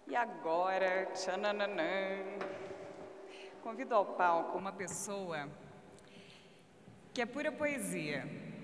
E agora, tchananã, convido ao palco uma pessoa que é pura poesia.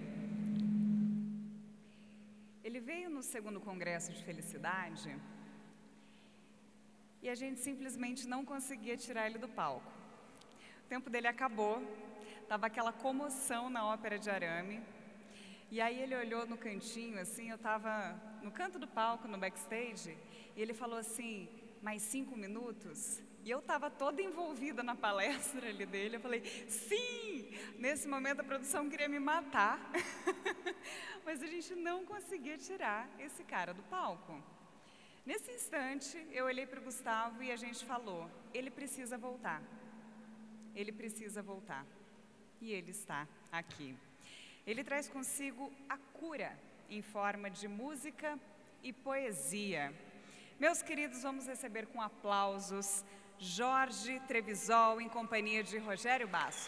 Ele veio no 2º Congresso de Felicidade e a gente simplesmente não conseguia tirar ele do palco. O tempo dele acabou, estava aquela comoção na Ópera de Arame, e aí ele olhou no cantinho, assim, eu estava no canto do palco, no backstage, e ele falou assim, mais 5 minutos? E eu estava toda envolvida na palestra ali dele, eu falei, sim! Nesse momento a produção queria me matar, mas a gente não conseguia tirar esse cara do palco. Nesse instante, eu olhei para o Gustavo e a gente falou, ele precisa voltar. Ele precisa voltar. E ele está aqui. Ele traz consigo a cura em forma de música e poesia. Meus queridos, vamos receber com aplausos Jorge Trevisol em companhia de Rogério Basso.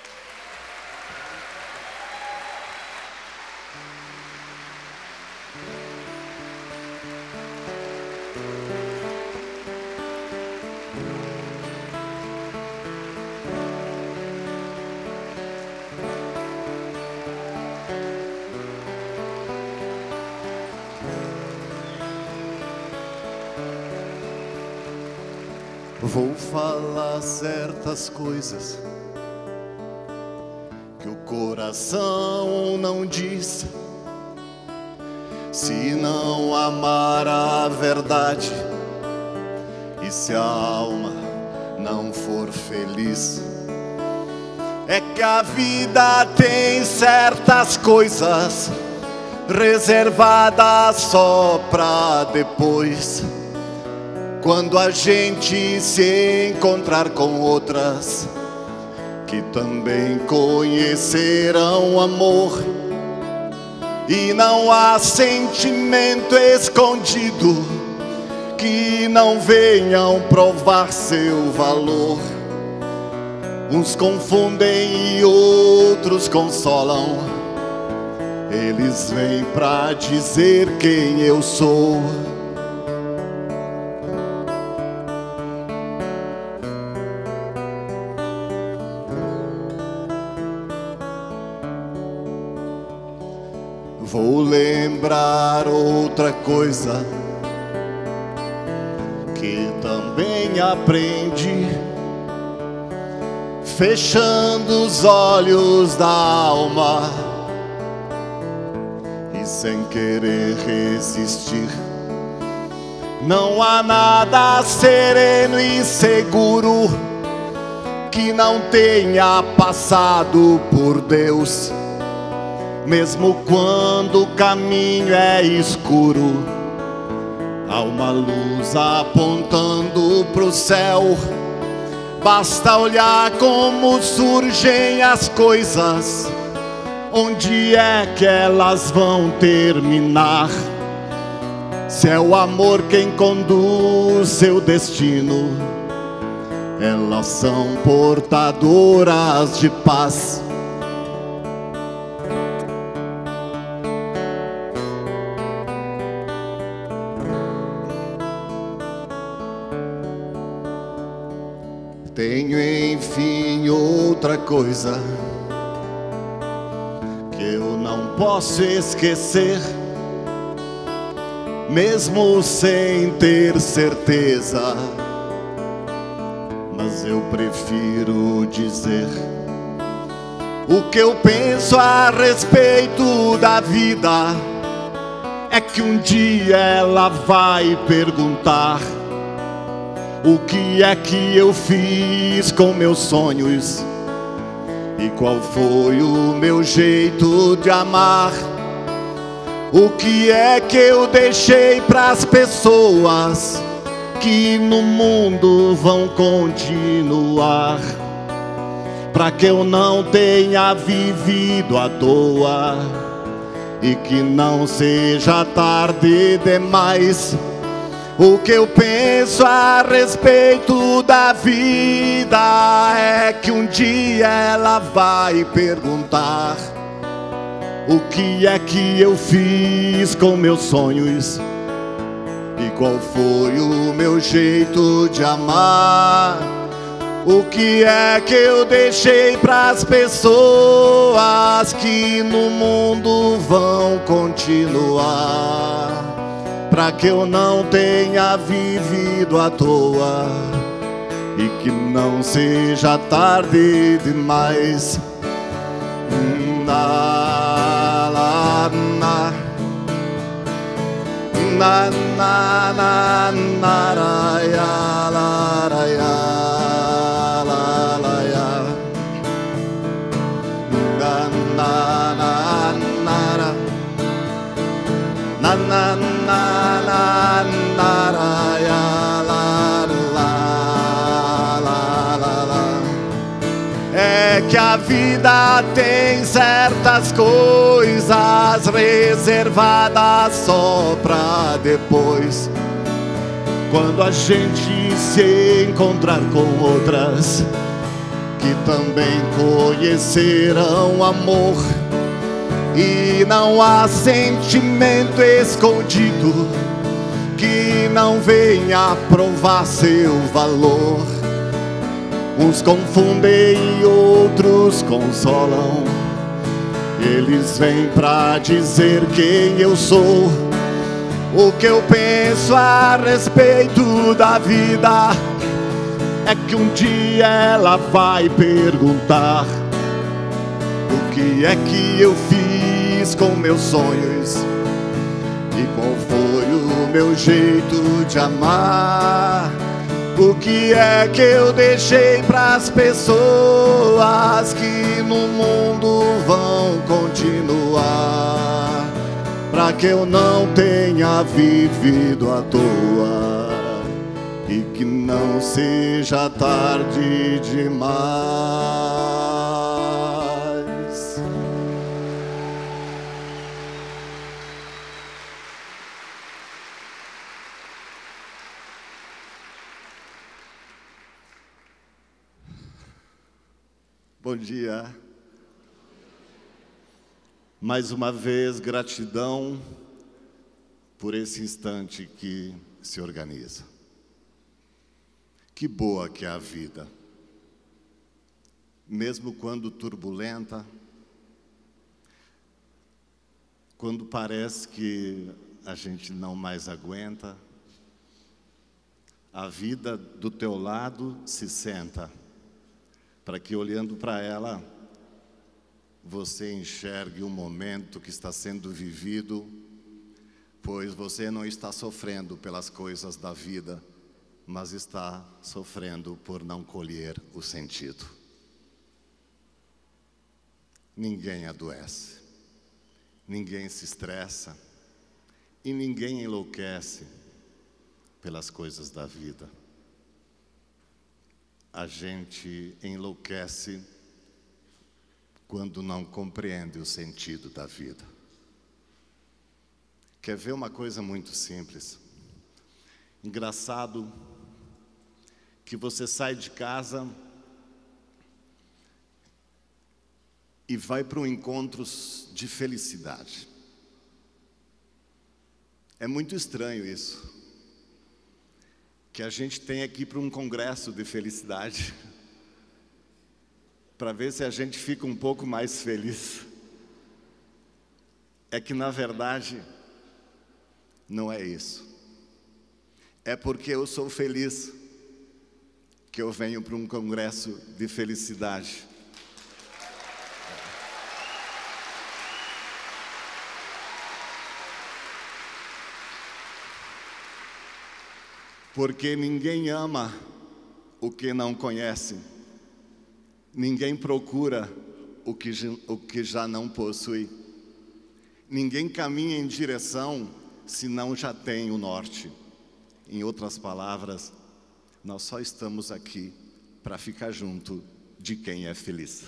Vou falar certas coisas que o coração não diz. Se não amar a verdade e se a alma não for feliz, é que a vida tem certas coisas reservadas só pra depois. Quando a gente se encontrar com outras que também conhecerão amor, e não há sentimento escondido que não venham provar seu valor. Uns confundem e outros consolam, eles vêm pra dizer quem eu sou. Vou lembrar outra coisa que também aprendi, fechando os olhos da alma e sem querer resistir. Não há nada sereno e seguro que não tenha passado por Deus. Mesmo quando o caminho é escuro, há uma luz apontando pro céu. Basta olhar como surgem as coisas, onde é que elas vão terminar. Se é o amor quem conduz seu destino, elas são portadoras de paz. Tenho enfim outra coisa que eu não posso esquecer, mesmo sem ter certeza, mas eu prefiro dizer o que eu penso a respeito da vida. É que um dia ela vai perguntar o que é que eu fiz com meus sonhos e qual foi o meu jeito de amar. O que é que eu deixei pras pessoas que no mundo vão continuar, pra que eu não tenha vivido à toa e que não seja tarde demais. O que eu penso a respeito da vida é que um dia ela vai perguntar o que é que eu fiz com meus sonhos E qual foi o meu jeito de amar? O que é que eu deixei pras pessoas que no mundo vão continuar? Pra que eu não tenha vivido à toa e que não seja tarde demais. Na, la, na. Na, na, na, na, ra, ya, la, ra, ya, la, la, ya. Na, na, na, na, ra. Na, na, na, na, na, ra, ya, la, la, la, la, la. É que a vida tem certas coisas reservadas só pra depois, quando a gente se encontrar com outras que também conhecerão amor. E não há sentimento escondido que não venha provar seu valor. Uns confundem e outros consolam. Eles vêm pra dizer quem eu sou, o que eu penso a respeito da vida. É que um dia ela vai perguntar: o que é que eu fiz com meus sonhos? E qual foi o meu jeito de amar? O que é que eu deixei pras pessoas que no mundo vão continuar? Pra que eu não tenha vivido à toa e que não seja tarde demais. Bom dia. Mais uma vez, gratidão por esse instante que se organiza. Que boa que é a vida. Mesmo quando turbulenta, quando parece que a gente não mais aguenta, a vida do teu lado se senta, para que, olhando para ela, você enxergue o momento que está sendo vivido, pois você não está sofrendo pelas coisas da vida, mas está sofrendo por não colher o sentido. Ninguém adoece, ninguém se estressa e ninguém enlouquece pelas coisas da vida. A gente enlouquece quando não compreende o sentido da vida. Quer ver uma coisa muito simples? Engraçado que você sai de casa e vai para um encontro de felicidade. É muito estranho isso, que a gente tem aqui para um congresso de felicidade, para ver se a gente fica um pouco mais feliz. É que, na verdade, não é isso. É porque eu sou feliz que eu venho para um congresso de felicidade. Porque ninguém ama o que não conhece, ninguém procura o que já não possui, ninguém caminha em direção se não já tem o norte. Em outras palavras, nós só estamos aqui para ficar junto de quem é feliz.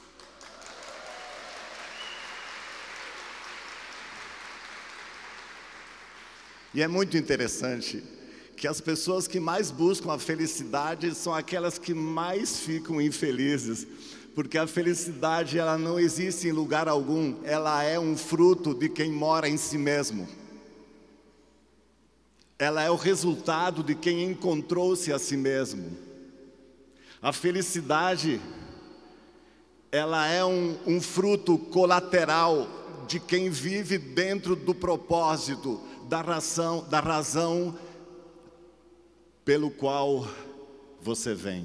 E é muito interessante que as pessoas que mais buscam a felicidade são aquelas que mais ficam infelizes, porque a felicidade, ela não existe em lugar algum, ela é um fruto de quem mora em si mesmo. ela é o resultado de quem encontrou-se a si mesmo. A felicidade, ela é um fruto colateral de quem vive dentro do propósito, da razão pela qual você vem.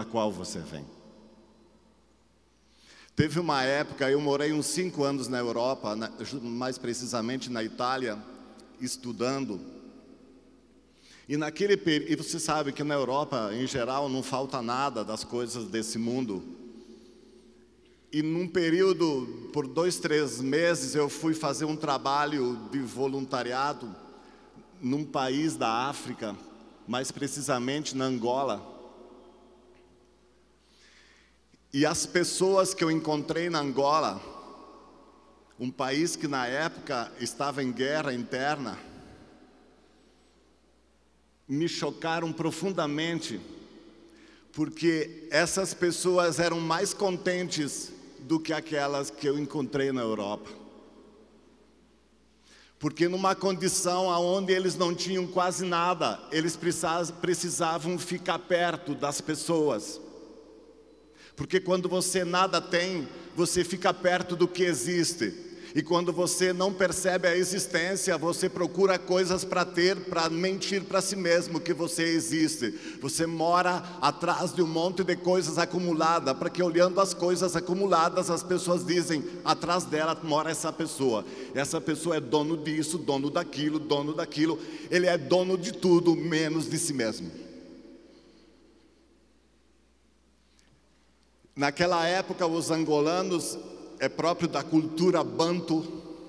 Teve uma época, eu morei uns 5 anos na Europa, mais precisamente na Itália, estudando. E naquele período, e você sabe que na Europa, em geral, não falta nada das coisas desse mundo. E num período, por 2, 3 meses, eu fui fazer um trabalho de voluntariado num país da África, mais precisamente na Angola. E as pessoas que eu encontrei na Angola, um país que na época estava em guerra interna, me chocaram profundamente, porque essas pessoas eram mais contentes do que aquelas que eu encontrei na Europa. Porque numa condição onde eles não tinham quase nada, eles precisavam ficar perto das pessoas. Porque quando você nada tem, você fica perto do que existe. E quando você não percebe a existência, você procura coisas para ter, para mentir para si mesmo que você existe. Você mora atrás de um monte de coisas acumuladas, para que olhando as coisas acumuladas, as pessoas dizem, atrás dela mora essa pessoa. Essa pessoa é dono disso, dono daquilo, dono daquilo. Ele é dono de tudo, menos de si mesmo. Naquela época, os angolanos, é próprio da cultura bantu,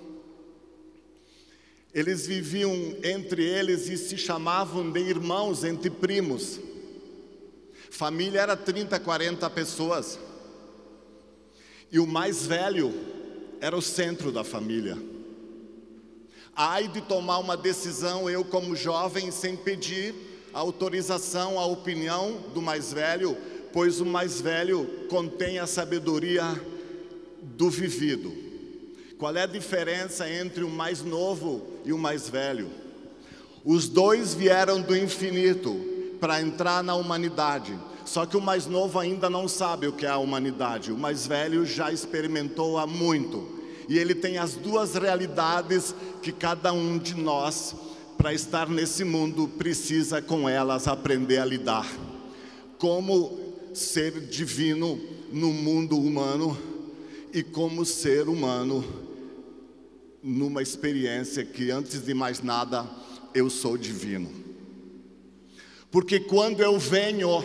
eles viviam entre eles e se chamavam de irmãos, entre primos. Família era 30, 40 pessoas. E o mais velho era o centro da família. Ai de tomar uma decisão, eu como jovem, sem pedir autorização, a opinião do mais velho, pois o mais velho contém a sabedoria do vivido. Qual é a diferença entre o mais novo e o mais velho? Os dois vieram do infinito para entrar na humanidade. Só que o mais novo ainda não sabe o que é a humanidade. O mais velho já experimentou há muito. E ele tem as duas realidades que cada um de nós, para estar nesse mundo, precisa com elas aprender a lidar. Como ser divino no mundo humano e como ser humano numa experiência que, antes de mais nada, eu sou divino. Porque quando eu venho,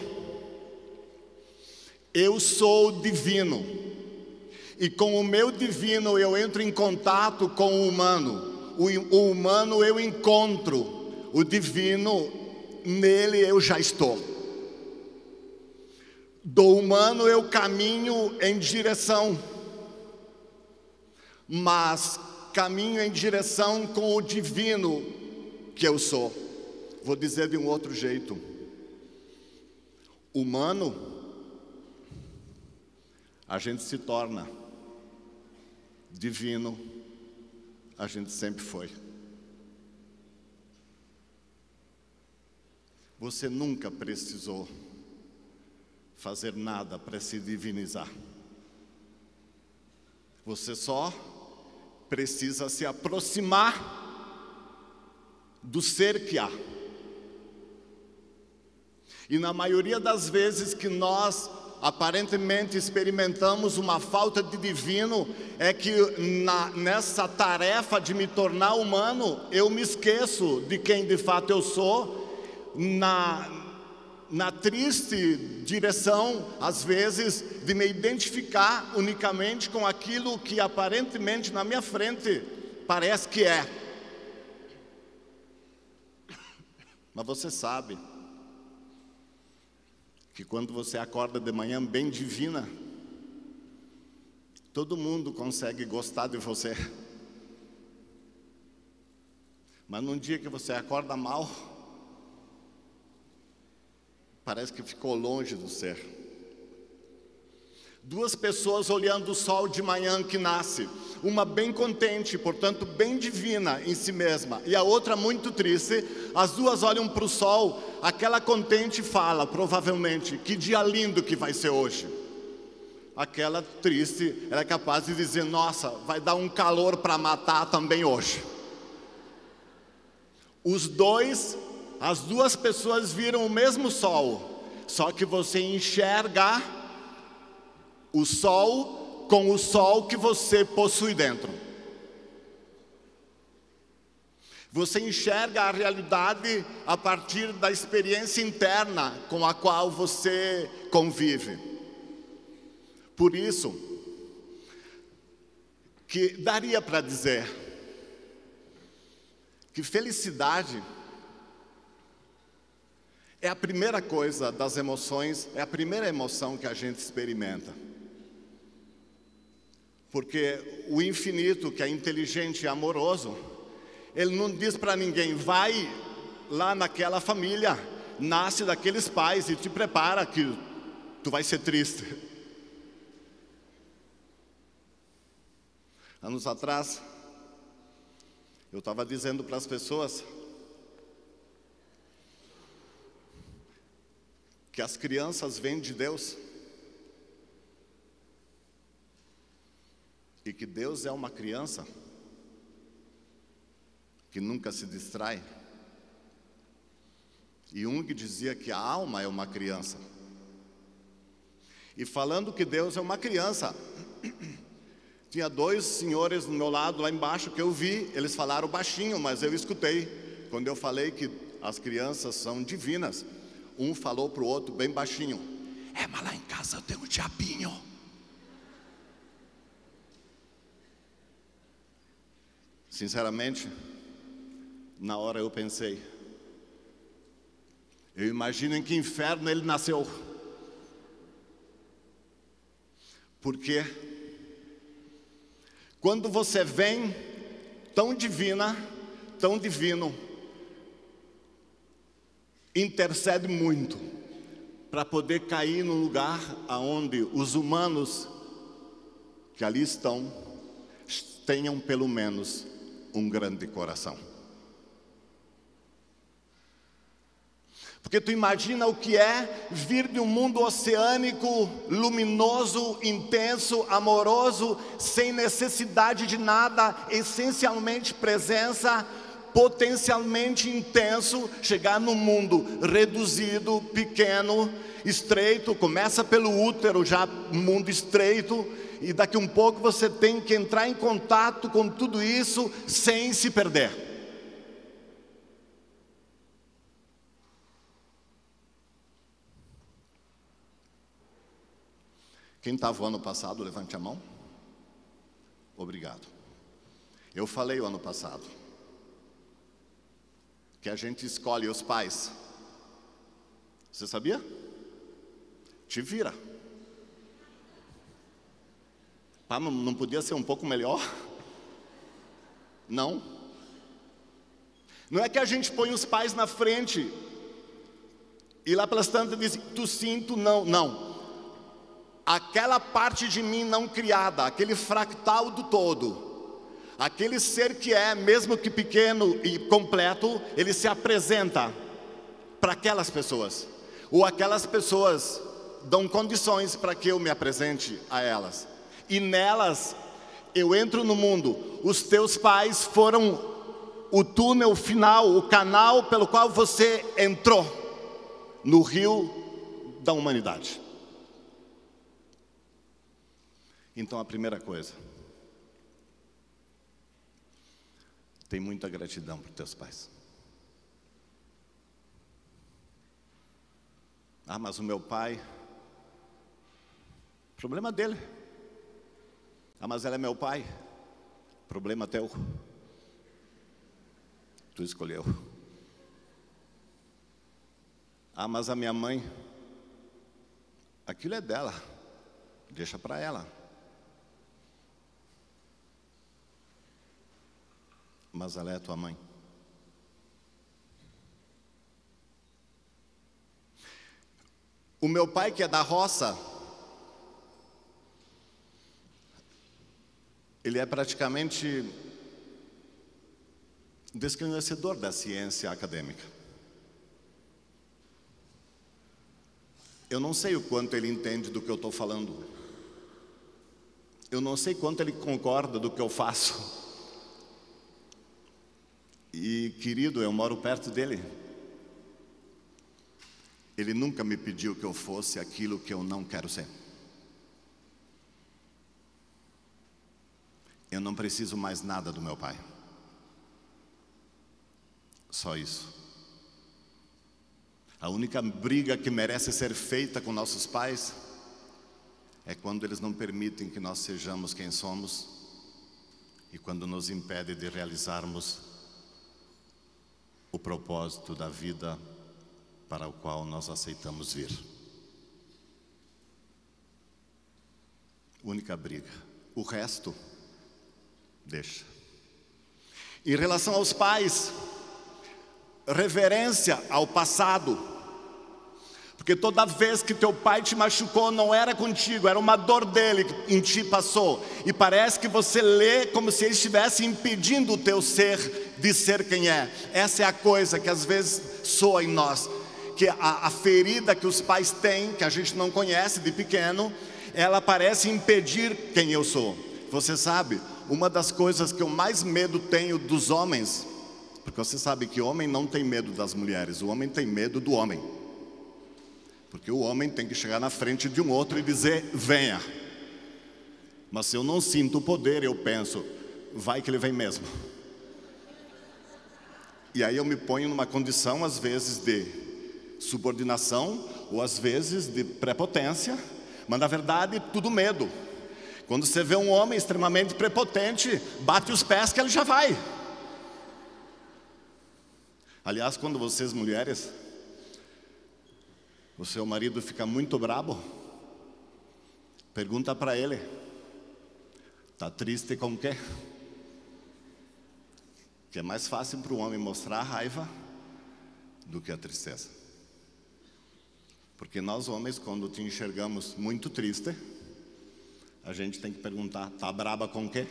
eu sou divino. E com o meu divino eu entro em contato com o humano. O humano eu encontro, o divino, nele eu já estou. Do humano eu caminho em direção, mas caminho em direção com o divino que eu sou. Vou dizer de um outro jeito. Humano, a gente se torna. Divino, a gente sempre foi. Você nunca precisou fazer nada para se divinizar. Você só precisa se aproximar do ser que há. E na maioria das vezes que nós aparentemente experimentamos uma falta de divino, é que nessa tarefa de me tornar humano, eu me esqueço de quem de fato eu sou, na triste direção, às vezes, de me identificar unicamente com aquilo que aparentemente na minha frente parece que é. Mas você sabe que quando você acorda de manhã bem divina, todo mundo consegue gostar de você. Mas num dia que você acorda mal, parece que ficou longe do ser. Duas pessoas olhando o sol de manhã que nasce. Uma bem contente, portanto bem divina em si mesma, e a outra muito triste. As duas olham para o sol. Aquela contente fala, provavelmente, que dia lindo que vai ser hoje. Aquela triste, ela é capaz de dizer, nossa, vai dar um calor para matar também hoje. As duas pessoas viram o mesmo sol, só que você enxerga o sol com o sol que você possui dentro. Você enxerga a realidade a partir da experiência interna com a qual você convive. Por isso, que daria para dizer que felicidade é a primeira coisa das emoções, é a primeira emoção que a gente experimenta. Porque o infinito, que é inteligente e amoroso, ele não diz para ninguém, vai lá naquela família, nasce daqueles pais e te prepara que tu vai ser triste. Anos atrás, eu estava dizendo para as pessoas que as crianças vêm de Deus e que Deus é uma criança que nunca se distrai. E Jung dizia que a alma é uma criança. E falando que Deus é uma criança, tinha dois senhores do meu lado lá embaixo que eu vi, eles falaram baixinho, mas eu escutei. Quando eu falei que as crianças são divinas, um falou para o outro bem baixinho, mas lá em casa eu tenho um diabinho. Sinceramente, na hora eu pensei, eu imagino em que inferno ele nasceu. Porque quando você vem tão divina, tão divino, intercede muito para poder cair num lugar onde os humanos que ali estão tenham pelo menos um grande coração. Porque tu imagina o que é vir de um mundo oceânico, luminoso, intenso, amoroso, sem necessidade de nada, essencialmente presença, potencialmente intenso, chegar num mundo reduzido, pequeno, estreito, começa pelo útero, já um mundo estreito, e daqui um pouco você tem que entrar em contato com tudo isso sem se perder. Quem estava o ano passado, levante a mão. Obrigado. Eu falei o ano passado que a gente escolhe os pais. Você sabia? Te vira. Ah, não podia ser um pouco melhor? Não. Não é que a gente põe os pais na frente e lá pelas tantas diz, tu sim, tu não. Não. Aquela parte de mim não criada, aquele fractal do todo, aquele ser que é, mesmo que pequeno e completo, ele se apresenta para aquelas pessoas. Ou aquelas pessoas dão condições para que eu me apresente a elas. E nelas, eu entro no mundo. Os teus pais foram o túnel final, o canal pelo qual você entrou no rio da humanidade. Então a primeira coisa, tem muita gratidão para os teus pais. Ah, mas o meu pai, problema dele. Ah, mas ela é meu pai, problema teu. Tu escolheu. Ah, mas a minha mãe, aquilo é dela, deixa para ela. Mas ela é tua mãe. O meu pai, que é da roça, ele é praticamente desconhecedor da ciência acadêmica. Eu não sei o quanto ele entende do que eu estou falando. Eu não sei quanto ele concorda do que eu faço. E, querido, eu moro perto dele. Ele nunca me pediu que eu fosse aquilo que eu não quero ser. Eu não preciso mais nada do meu pai. Só isso. A única briga que merece ser feita com nossos pais é quando eles não permitem que nós sejamos quem somos e quando nos impedem de realizarmos o propósito da vida para o qual nós aceitamos vir. Única briga. O resto, deixa. Em relação aos pais, reverência ao passado. Porque toda vez que teu pai te machucou, não era contigo, era uma dor dele que em ti passou. E parece que você lê como se ele estivesse impedindo o teu ser de ser quem é. Essa é a coisa que às vezes soa em nós. Que a ferida que os pais têm, que a gente não conhece de pequeno, ela parece impedir quem eu sou. Você sabe, uma das coisas que eu mais medo tenho dos homens, porque você sabe que homem não tem medo das mulheres, o homem tem medo do homem. Porque o homem tem que chegar na frente de um outro e dizer, venha. Mas se eu não sinto o poder, eu penso, vai que ele vem mesmo. E aí eu me ponho numa condição, às vezes, de subordinação, ou às vezes de prepotência, mas na verdade, tudo medo. Quando você vê um homem extremamente prepotente, bate os pés que ele já vai. Aliás, quando vocês mulheres, o seu marido fica muito brabo, pergunta para ele, está triste com o quê? Que é mais fácil para o homem mostrar a raiva do que a tristeza. Porque nós homens, quando te enxergamos muito triste, a gente tem que perguntar, está braba com o quê?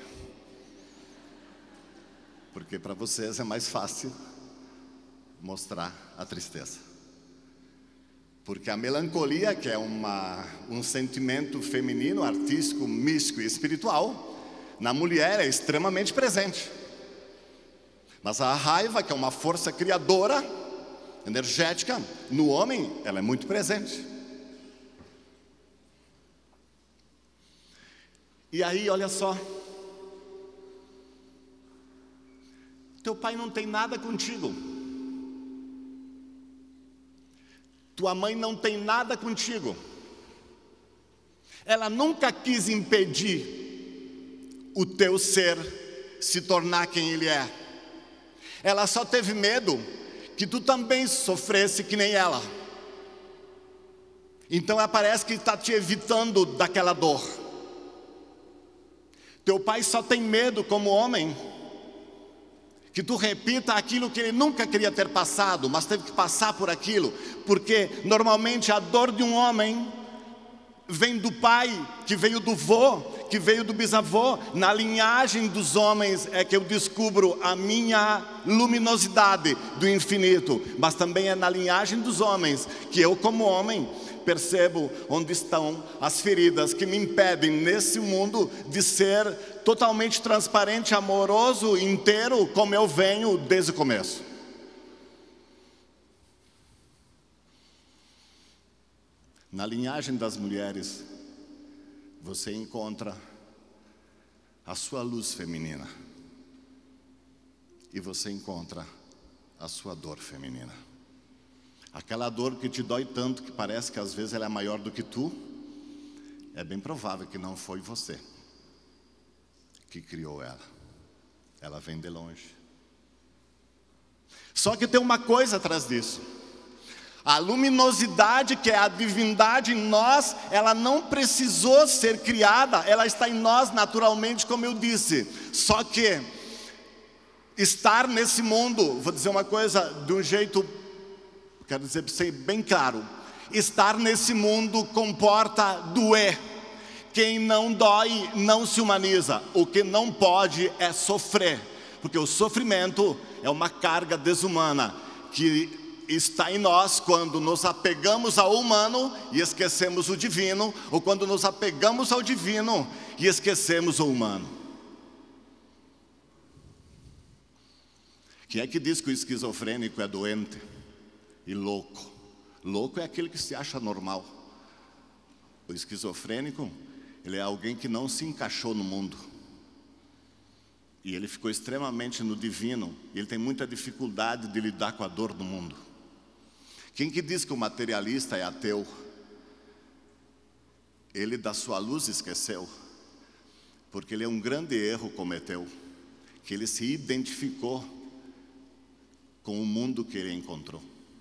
Porque para vocês é mais fácil mostrar a tristeza. Porque a melancolia, que é um sentimento feminino, artístico, místico e espiritual, na mulher é extremamente presente. Mas a raiva, que é uma força criadora, energética, no homem, ela é muito presente. E aí, olha só, teu pai não tem nada contigo. Tua mãe não tem nada contigo. Ela nunca quis impedir o teu ser se tornar quem ele é. Ela só teve medo que tu também sofresse que nem ela. Então ela parece que está te evitando daquela dor. Teu pai só tem medo como homem que tu repita aquilo que ele nunca queria ter passado, mas teve que passar por aquilo, porque normalmente a dor de um homem vem do pai, que veio do vô, que veio do bisavô. Na linhagem dos homens é que eu descubro a minha luminosidade do infinito, mas também é na linhagem dos homens que eu, como homem, percebo onde estão as feridas que me impedem nesse mundo de ser totalmente transparente, amoroso, inteiro, como eu venho desde o começo. Na linhagem das mulheres, você encontra a sua luz feminina e você encontra a sua dor feminina. Aquela dor que te dói tanto que parece que às vezes ela é maior do que tu, é bem provável que não foi você que criou ela. Ela vem de longe. Só que tem uma coisa atrás disso. A luminosidade, que é a divindade em nós, ela não precisou ser criada, ela está em nós naturalmente, como eu disse. Só que estar nesse mundo, vou dizer uma coisa de um jeito, quero dizer bem claro, estar nesse mundo comporta doer. Quem não dói não se humaniza. O que não pode é sofrer, porque o sofrimento é uma carga desumana que está em nós quando nos apegamos ao humano e esquecemos o divino, ou quando nos apegamos ao divino e esquecemos o humano. Quem é que diz que o esquizofrênico é doente e louco? Louco é aquele que se acha normal. O esquizofrênico, ele é alguém que não se encaixou no mundo. E ele ficou extremamente no divino. E ele tem muita dificuldade de lidar com a dor do mundo. Quem que diz que o materialista é ateu? Ele da sua luz esqueceu. Porque ele é um grande erro cometeu. Que ele se identificou com o mundo que ele encontrou.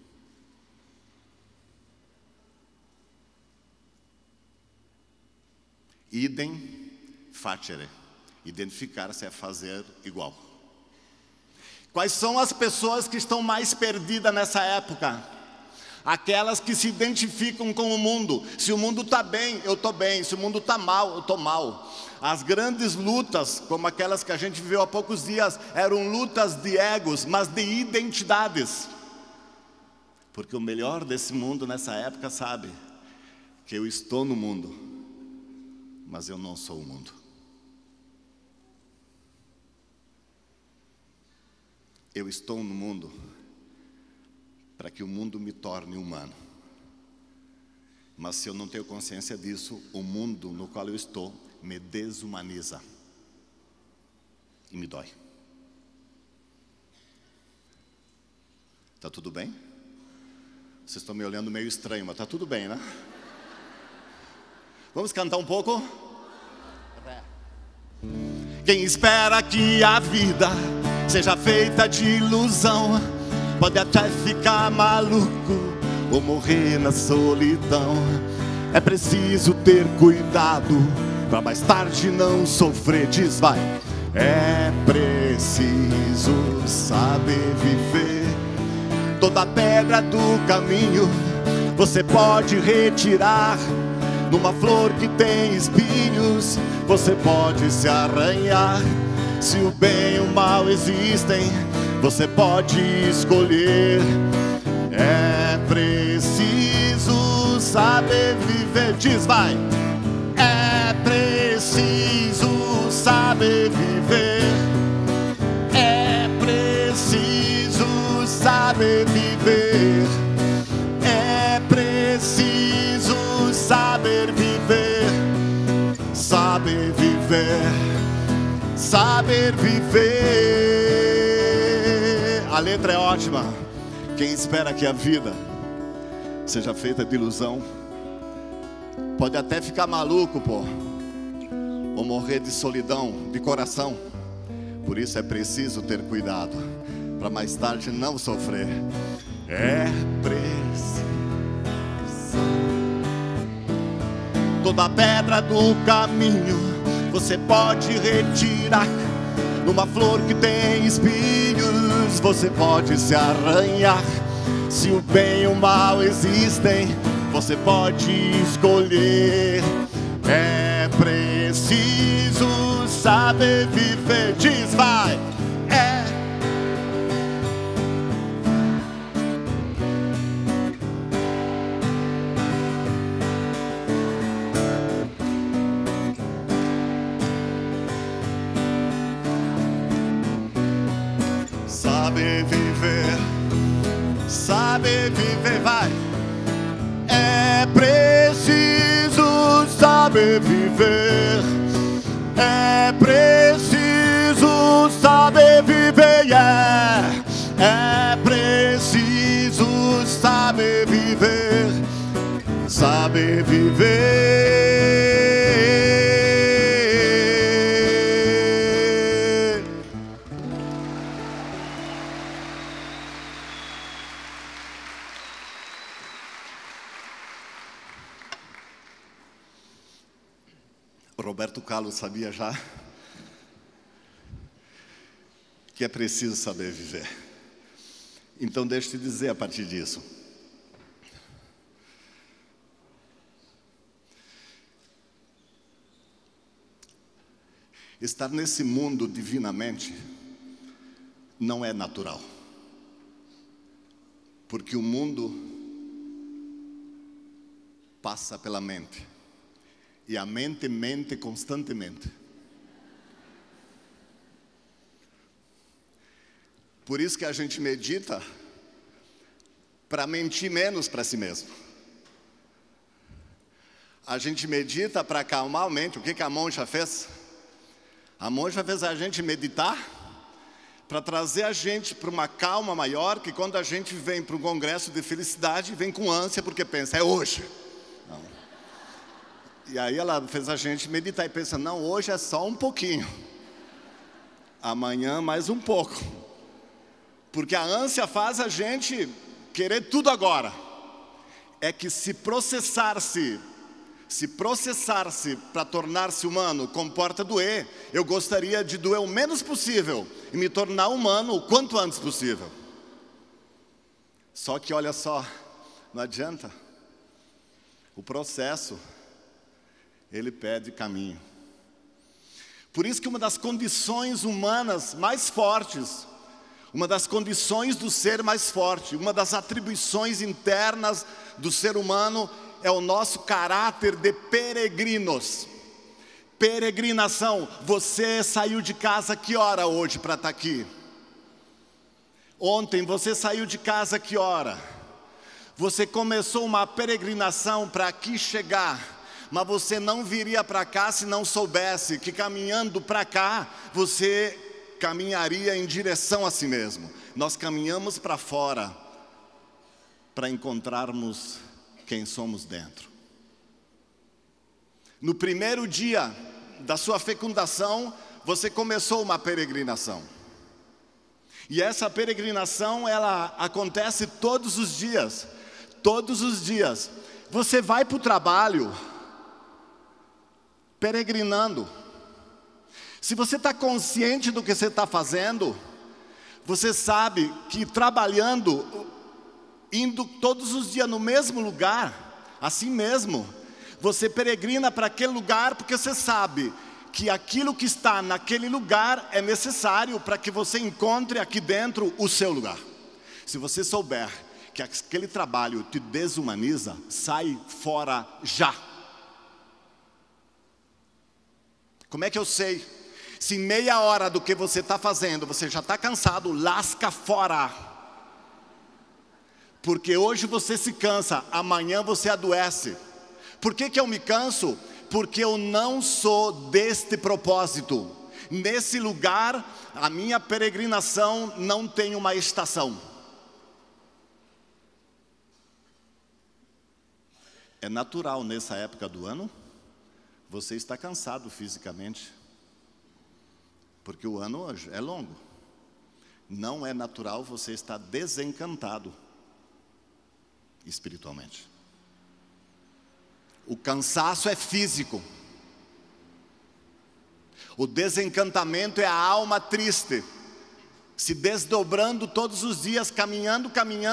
Idem facere. Identificar-se é fazer igual. Quais são as pessoas que estão mais perdidas nessa época? Aquelas que se identificam com o mundo. Se o mundo está bem, eu estou bem. Se o mundo está mal, eu estou mal. As grandes lutas, como aquelas que a gente viu há poucos dias, eram lutas de egos, mas de identidades. Porque o melhor desse mundo nessa época sabe que eu estou no mundo, mas eu não sou o mundo. Eu estou no mundo para que o mundo me torne humano. Mas se eu não tenho consciência disso, o mundo no qual eu estou me desumaniza e me dói. Tá tudo bem? Vocês estão me olhando meio estranho, mas tá tudo bem, né? Vamos cantar um pouco? Quem espera que a vida seja feita de ilusão, pode até ficar maluco ou morrer na solidão. É preciso ter cuidado pra mais tarde não sofrer. Diz, vai. É preciso saber viver. Toda pedra do caminho você pode retirar. Numa flor que tem espinhos você pode se arranhar. Se o bem e o mal existem, você pode escolher. É preciso saber viver. Diz, vai. É preciso saber viver. É preciso saber viver. É preciso saber viver. Saber viver. Saber viver. A letra é ótima. Quem espera que a vida seja feita de ilusão pode até ficar maluco, pô, ou morrer de solidão de coração. Por isso é preciso ter cuidado para mais tarde não sofrer. É preciso. Toda pedra do caminho você pode retirar. Numa flor que tem espinhos você pode se arranhar. Se o bem e o mal existem, você pode escolher. É preciso saber viver. Diz, vai. É. Saber viver, saber viver, vai. É preciso saber viver. É preciso saber viver, yeah. É preciso saber viver. Saber viver. Roberto Carlos sabia já que é preciso saber viver. Então deixa eu te dizer a partir disso. Estar nesse mundo divinamente não é natural. Porque o mundo passa pela mente. E a mente mente constantemente. Por isso que a gente medita para mentir menos para si mesmo. A gente medita para acalmar a mente. O que a monja fez? A monja fez a gente meditar para trazer a gente para uma calma maior, que quando a gente vem para um congresso de felicidade, vem com ânsia porque pensa, é hoje. Não. E aí ela fez a gente meditar e pensa, não, hoje é só um pouquinho. Amanhã mais um pouco. Porque a ânsia faz a gente querer tudo agora. É que se processar-se para tornar-se humano comporta doer, eu gostaria de doer o menos possível e me tornar humano o quanto antes possível. Só que olha só, não adianta. O processo, ele pede caminho. Por isso que uma das condições humanas mais fortes, uma das condições do ser mais forte, uma das atribuições internas do ser humano é o nosso caráter de peregrinos. Peregrinação. Você saiu de casa que hora hoje para estar aqui? Ontem você saiu de casa que hora? Você começou uma peregrinação para aqui chegar, mas você não viria para cá se não soubesse que caminhando para cá, você caminharia em direção a si mesmo. Nós caminhamos para fora para encontrarmos quem somos dentro. No primeiro dia da sua fecundação, você começou uma peregrinação. E essa peregrinação, ela acontece todos os dias. Todos os dias. Você vai para o trabalho peregrinando. Se você está consciente do que você está fazendo, você sabe que trabalhando, indo todos os dias no mesmo lugar, assim mesmo, você peregrina para aquele lugar porque você sabe que aquilo que está naquele lugar é necessário para que você encontre aqui dentro o seu lugar. Se você souber que aquele trabalho te desumaniza, sai fora já. Como é que eu sei? Se meia hora do que você está fazendo, você já está cansado, lasca fora. Porque hoje você se cansa, amanhã você adoece. Por que eu me canso? Porque eu não sou deste propósito. Nesse lugar, a minha peregrinação não tem uma estação. É natural nessa época do ano, você está cansado fisicamente. Porque o ano é longo. Não é natural você estar desencantado espiritualmente. O cansaço é físico. O desencantamento é a alma triste, se desdobrando todos os dias, caminhando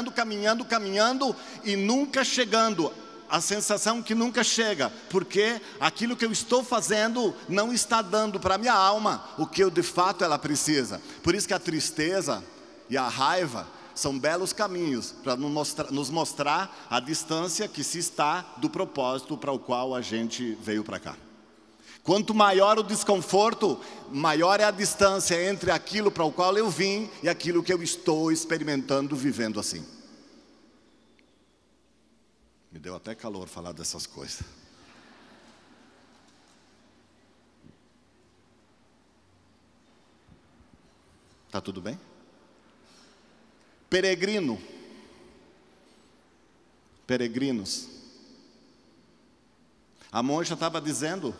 e nunca chegando. A sensação que nunca chega, porque aquilo que eu estou fazendo não está dando para a minha alma o que de fato ela precisa. Por isso que a tristeza e a raiva são belos caminhos para nos mostrar a distância que se está do propósito para o qual a gente veio para cá. Quanto maior o desconforto, maior é a distância entre aquilo para o qual eu vim e aquilo que eu estou experimentando, vivendo assim. Me deu até calor falar dessas coisas. Tá tudo bem? Peregrinos. A monja estava dizendo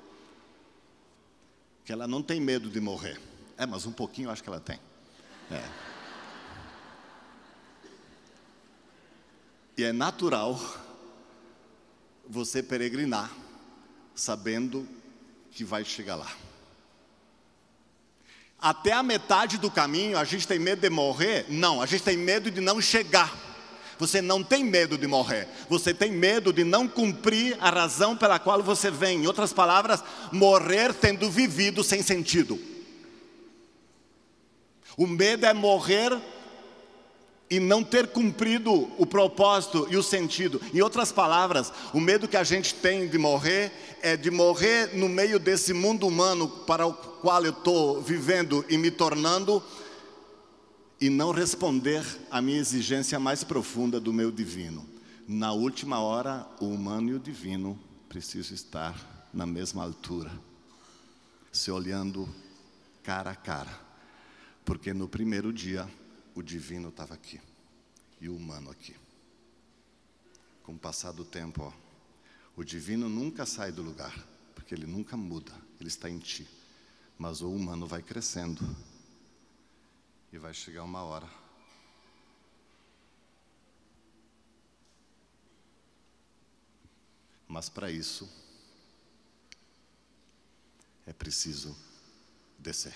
que ela não tem medo de morrer. Mas um pouquinho eu acho que ela tem. E é natural você peregrinar, sabendo que vai chegar lá. Até a metade do caminho, a gente tem medo de morrer? Não, a gente tem medo de não chegar. Você não tem medo de morrer. Você tem medo de não cumprir a razão pela qual você vem. Em outras palavras, morrer tendo vivido sem sentido. O medo é morrer e não ter cumprido o propósito e o sentido. Em outras palavras, o medo que a gente tem de morrer é de morrer no meio desse mundo humano para o qual eu estou vivendo e me tornando, e não responder à minha exigência mais profunda do meu divino. Na última hora, o humano e o divino precisam estar na mesma altura, se olhando cara a cara, porque no primeiro dia o divino estava aqui e o humano aqui. Com o passar do tempo, o divino nunca sai do lugar, porque ele nunca muda, ele está em ti. Mas o humano vai crescendo e vai chegar uma hora mas para isso é preciso descer.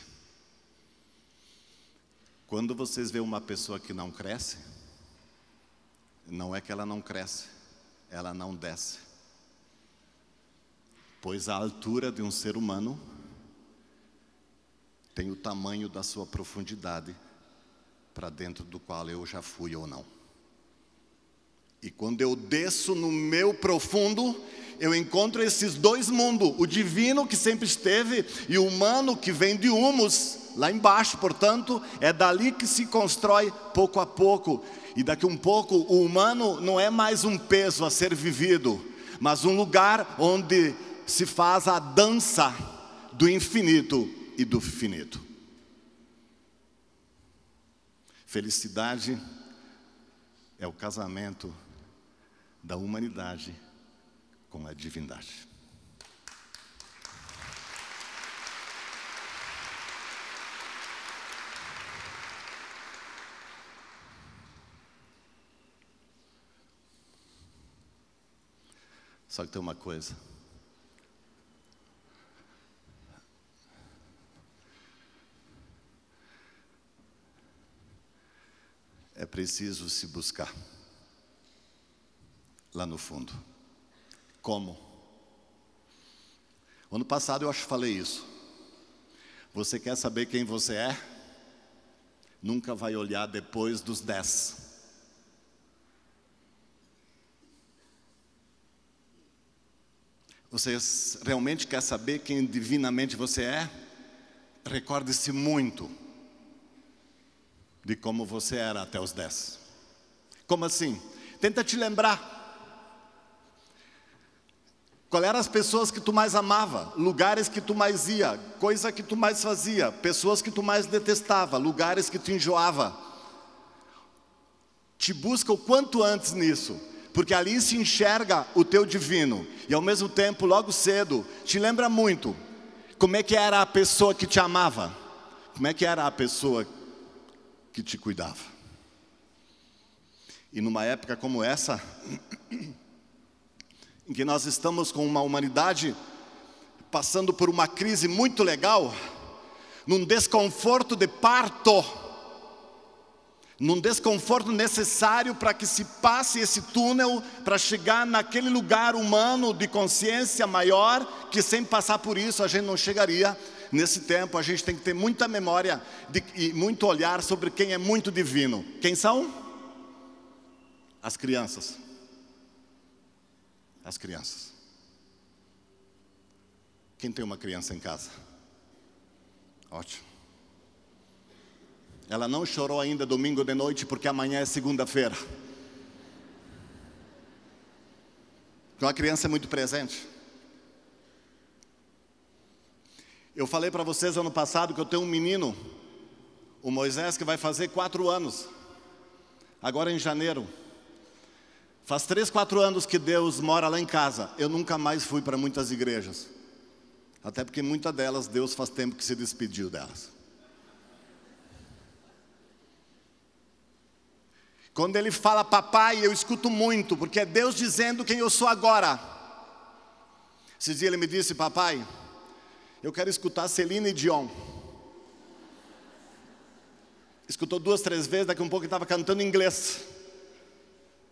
Quando vocês veem uma pessoa que não cresce, não é que ela não cresce, ela não desce. Pois a altura de um ser humano tem o tamanho da sua profundidade para dentro do qual eu já fui ou não. E quando eu desço no meu profundo, eu encontro esses dois mundos, o divino que sempre esteve e o humano que vem de humus, lá embaixo. Portanto, é dali que se constrói pouco a pouco. E daqui um pouco o humano não é mais um peso a ser vivido, mas um lugar onde se faz a dança do infinito e do finito. Felicidade é o casamento da humanidade com a divindade. Só que tem uma coisa. É preciso se buscar lá no fundo. Como? Ano passado eu acho que falei isso. Você quer saber quem você é? Nunca vai olhar depois dos 10. Você realmente quer saber quem divinamente você é? Recorde-se muito de como você era até os 10. Como assim? Tenta te lembrar. Qual eram as pessoas que tu mais amava? Lugares que tu mais ia? Coisa que tu mais fazia? Pessoas que tu mais detestava? Lugares que tu enjoava? Te busca o quanto antes nisso, porque ali se enxerga o teu divino. E ao mesmo tempo, logo cedo, te lembra muito como é que era a pessoa que te amava, como é que era a pessoa que te cuidava. E numa época como essa, em que nós estamos com uma humanidade passando por uma crise muito legal, num desconforto de parto, num desconforto necessário para que se passe esse túnel, para chegar naquele lugar humano de consciência maior, que sem passar por isso a gente não chegaria. Nesse tempo a gente tem que ter muita memória e muito olhar sobre quem é muito divino. Quem são? As crianças. As crianças. Quem tem uma criança em casa? Ótimo. Ela não chorou ainda domingo de noite porque amanhã é segunda-feira. Então a criança é muito presente. Eu falei para vocês ano passado que eu tenho um menino, o Moisés, que vai fazer 4 anos. Agora em janeiro. Faz 3, 4 anos que Deus mora lá em casa. Eu nunca mais fui para muitas igrejas. Até porque muitas delas, Deus faz tempo que se despediu delas. Quando ele fala papai, eu escuto muito, porque é Deus dizendo quem eu sou agora. Esses dias ele me disse, papai, eu quero escutar Celine Dion. Escutou 2, 3 vezes, daqui a um pouco ele estava cantando em inglês.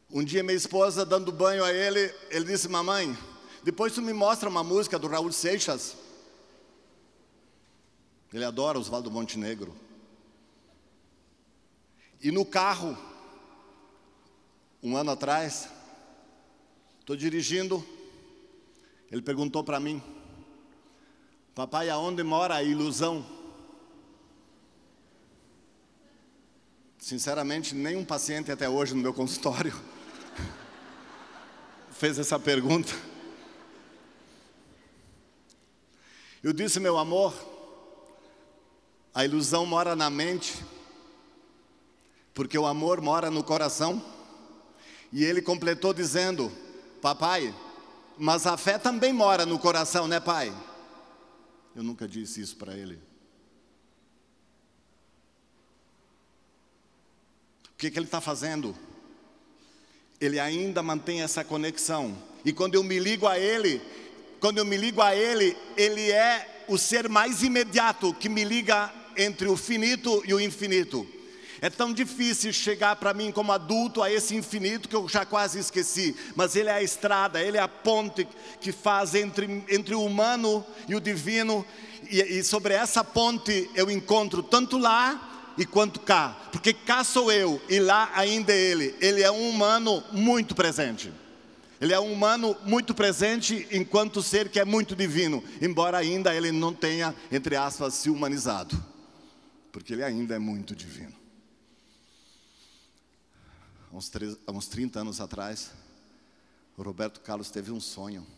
Um dia minha esposa dando banho a ele, ele disse: mamãe, depois tu me mostra uma música do Raul Seixas. Ele adora Oswaldo Montenegro. E no carro, um ano atrás, estou dirigindo, ele perguntou para mim: papai, aonde mora a ilusão? Sinceramente, nenhum paciente até hoje no meu consultório fez essa pergunta. Eu disse: meu amor, a ilusão mora na mente, porque o amor mora no coração. E ele completou dizendo: papai, mas a fé também mora no coração, né, pai? Eu nunca disse isso para ele. O que ele está fazendo? Ele ainda mantém essa conexão. E quando eu me ligo a ele, ele é o ser mais imediato que me liga entre o finito e o infinito. É tão difícil chegar para mim como adulto a esse infinito que eu já quase esqueci. Mas ele é a estrada, ele é a ponte que faz entre o humano e o divino. E sobre essa ponte eu encontro tanto lá e quanto cá. Porque cá sou eu e lá ainda é ele. Ele é um humano muito presente. Ele é um humano muito presente enquanto ser que é muito divino. Embora ainda ele não tenha, entre aspas, se humanizado. Porque ele ainda é muito divino. Há uns 30 anos atrás, o Roberto Carlos teve um sonho.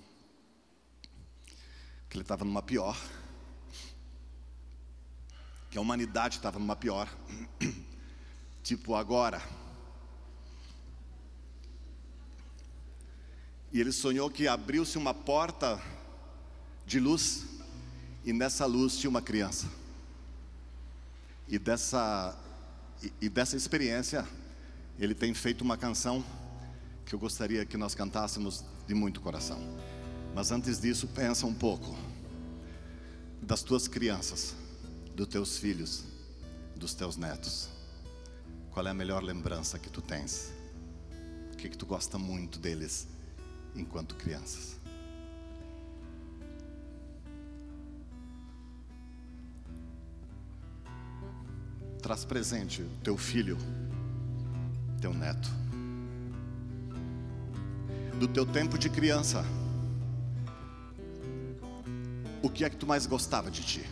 Que ele estava numa pior. Que a humanidade estava numa pior. Tipo agora. E ele sonhou que abriu-se uma porta de luz. E nessa luz tinha uma criança. E dessa experiência, ele tem feito uma canção que eu gostaria que nós cantássemos de muito coração. Mas antes disso, pensa um pouco das tuas crianças, dos teus filhos, dos teus netos. Qual é a melhor lembrança que tu tens? O que tu gosta muito deles enquanto crianças? Traz presente o teu filho, teu neto. Do teu tempo de criança, o que é que tu mais gostava de ti?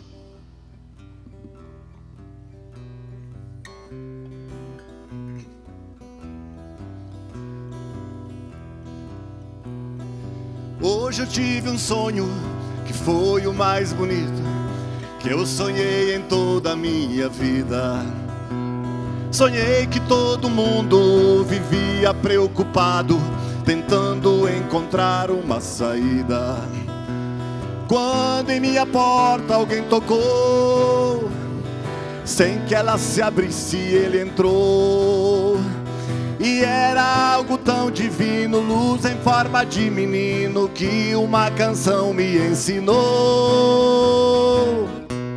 Hoje eu tive um sonho que foi o mais bonito que eu sonhei em toda a minha vida. Sonhei que todo mundo vivia preocupado, tentando encontrar uma saída. Quando em minha porta alguém tocou, sem que ela se abrisse, ele entrou. E era algo tão divino, luz em forma de menino, que uma canção me ensinou.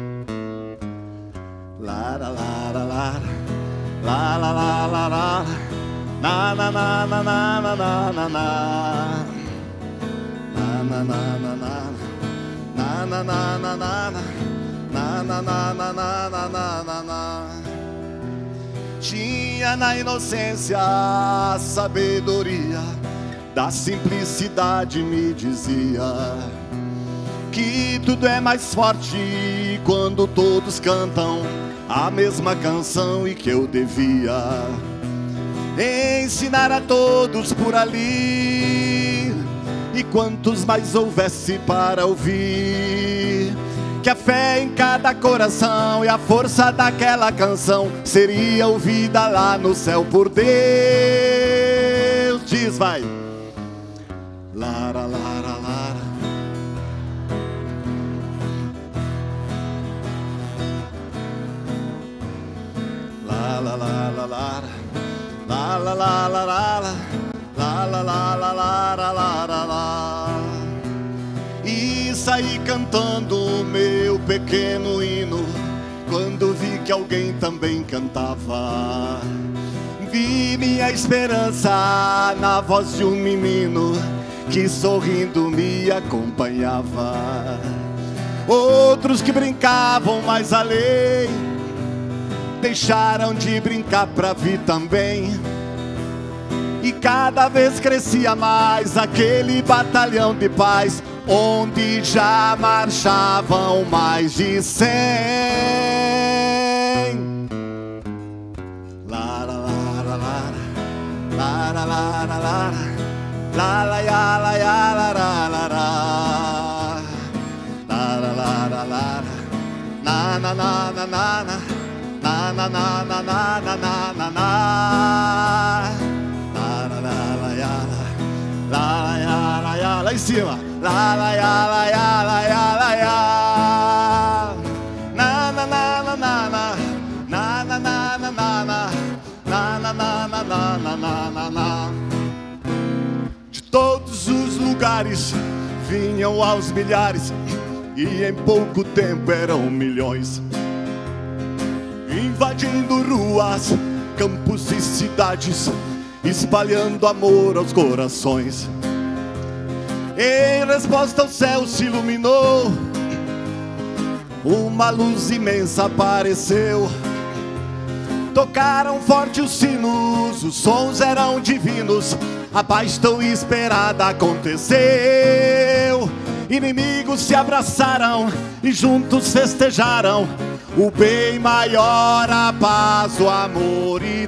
Lara, lara, lara, la la la la la, na na na na na na na na na, na na na na na, na na na na na, na na na na na na na. Tinha na inocência a sabedoria da simplicidade, me dizia que tudo é mais forte quando todos cantam a mesma canção, e que eu devia ensinar a todos por ali, e quantos mais houvesse para ouvir, que a fé em cada coração e a força daquela canção seria ouvida lá no céu por Deus. Diz, vai. Lara, lara, lara. La la la la la. La la la la la. La la la la la la la la. E saí cantando o meu pequeno hino, quando vi que alguém também cantava. Vi vi minha esperança na voz de um menino que sorrindo me acompanhava. Outros que brincavam mais além deixaram de brincar pra vir também. E cada vez crescia mais aquele batalhão de paz, onde já marchavam mais de 100. Lara, lara, lara, lara, lara, lara, lara, ya, la, ya, lara, lara, lara, lara, lara, na, na, na, na, na, na, na, na, na, na, na, na, na, na. Lá em cima. Lá, lá, ya, lá, ya, lá, ya, lá, ya. Na, na, na, na, na, na. Na, na, na, na, na, na. Na, na, na, na, na, na, na, na, na. De todos os lugares vinham aos milhares, e em pouco tempo eram milhões, invadindo ruas, campos e cidades, espalhando amor aos corações. Em resposta ao céu se iluminou, uma luz imensa apareceu. Tocaram forte os sinos, os sons eram divinos, a paz tão esperada aconteceu. Inimigos se abraçaram e juntos festejaram o bem maior, a paz, o amor e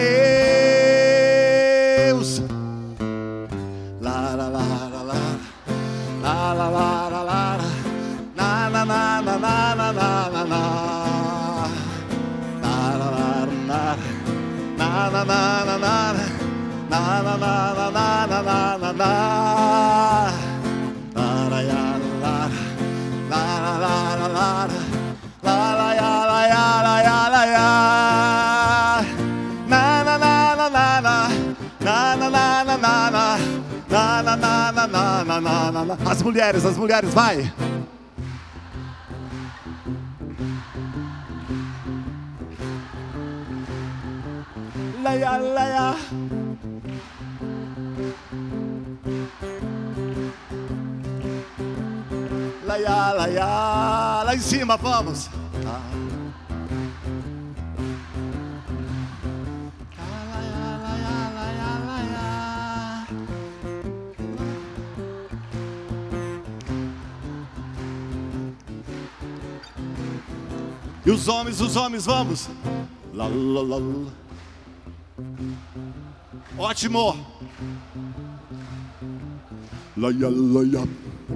Deus. Lara, lara, lara, lara, lara, lara, na, na, na, na, na, na, na, na, na, lara, lara, na, na, na, na, na, na, na, na, na, na, na, na, na, na. Lara, ya, lara, lara, lara, lara, lara, ya, la, ya, la, ya, la, ya. Na, na, na, na, na, na, na, na, na, na, na, na. Na, na, na, na, na, na, na, na. As mulheres, vai! Laia, laia. Laia, laia. Lá em cima, vamos! E os homens, vamos! Lá, lá, lá, lá. Ótimo! Laia, laia.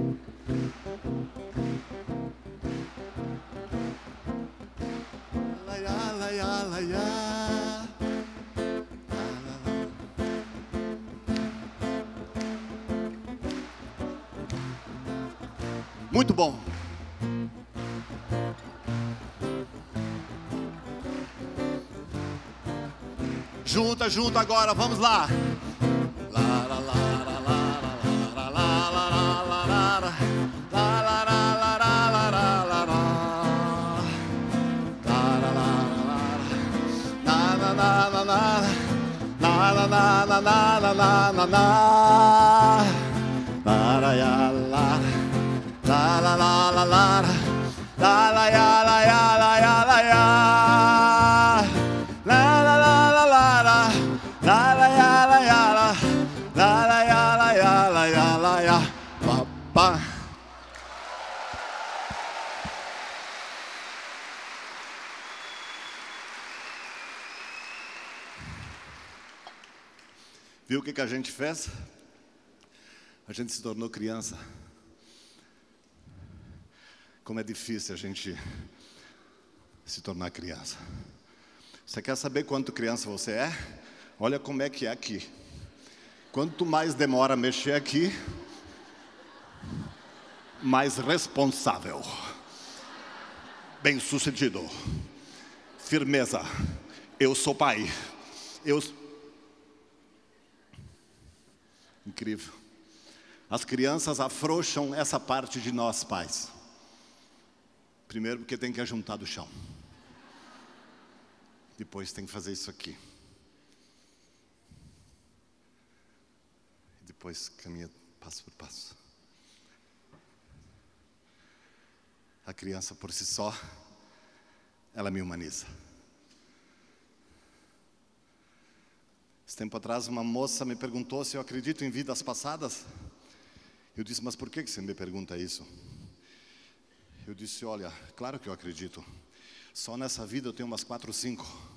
Laia, laia, laia. Muito bom! Junta agora, vamos lá. Viu o que a gente fez? A gente se tornou criança. Como é difícil a gente se tornar criança. Você quer saber quanto criança você é? Olha como é que é aqui. Quanto mais demora a mexer aqui, mais responsável, bem-sucedido, firmeza. Eu sou pai. Incrível. As crianças afrouxam essa parte de nós pais. Primeiro porque tem que ajuntar do chão. Depois tem que fazer isso aqui. depois caminha passo por passo. A criança por si só, ela me humaniza. Esse tempo atrás uma moça me perguntou se eu acredito em vidas passadas. Eu disse, mas por que você me pergunta isso? Eu disse, olha, claro que eu acredito. Só nessa vida eu tenho umas 4 ou 5.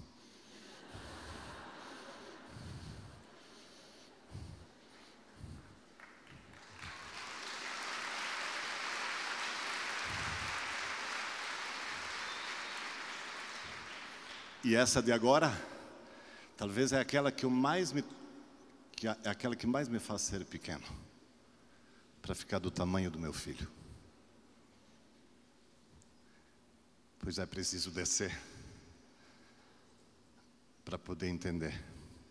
E essa de agora, talvez é aquela que mais me faz ser pequeno, para ficar do tamanho do meu filho. Pois é preciso descer para poder entender.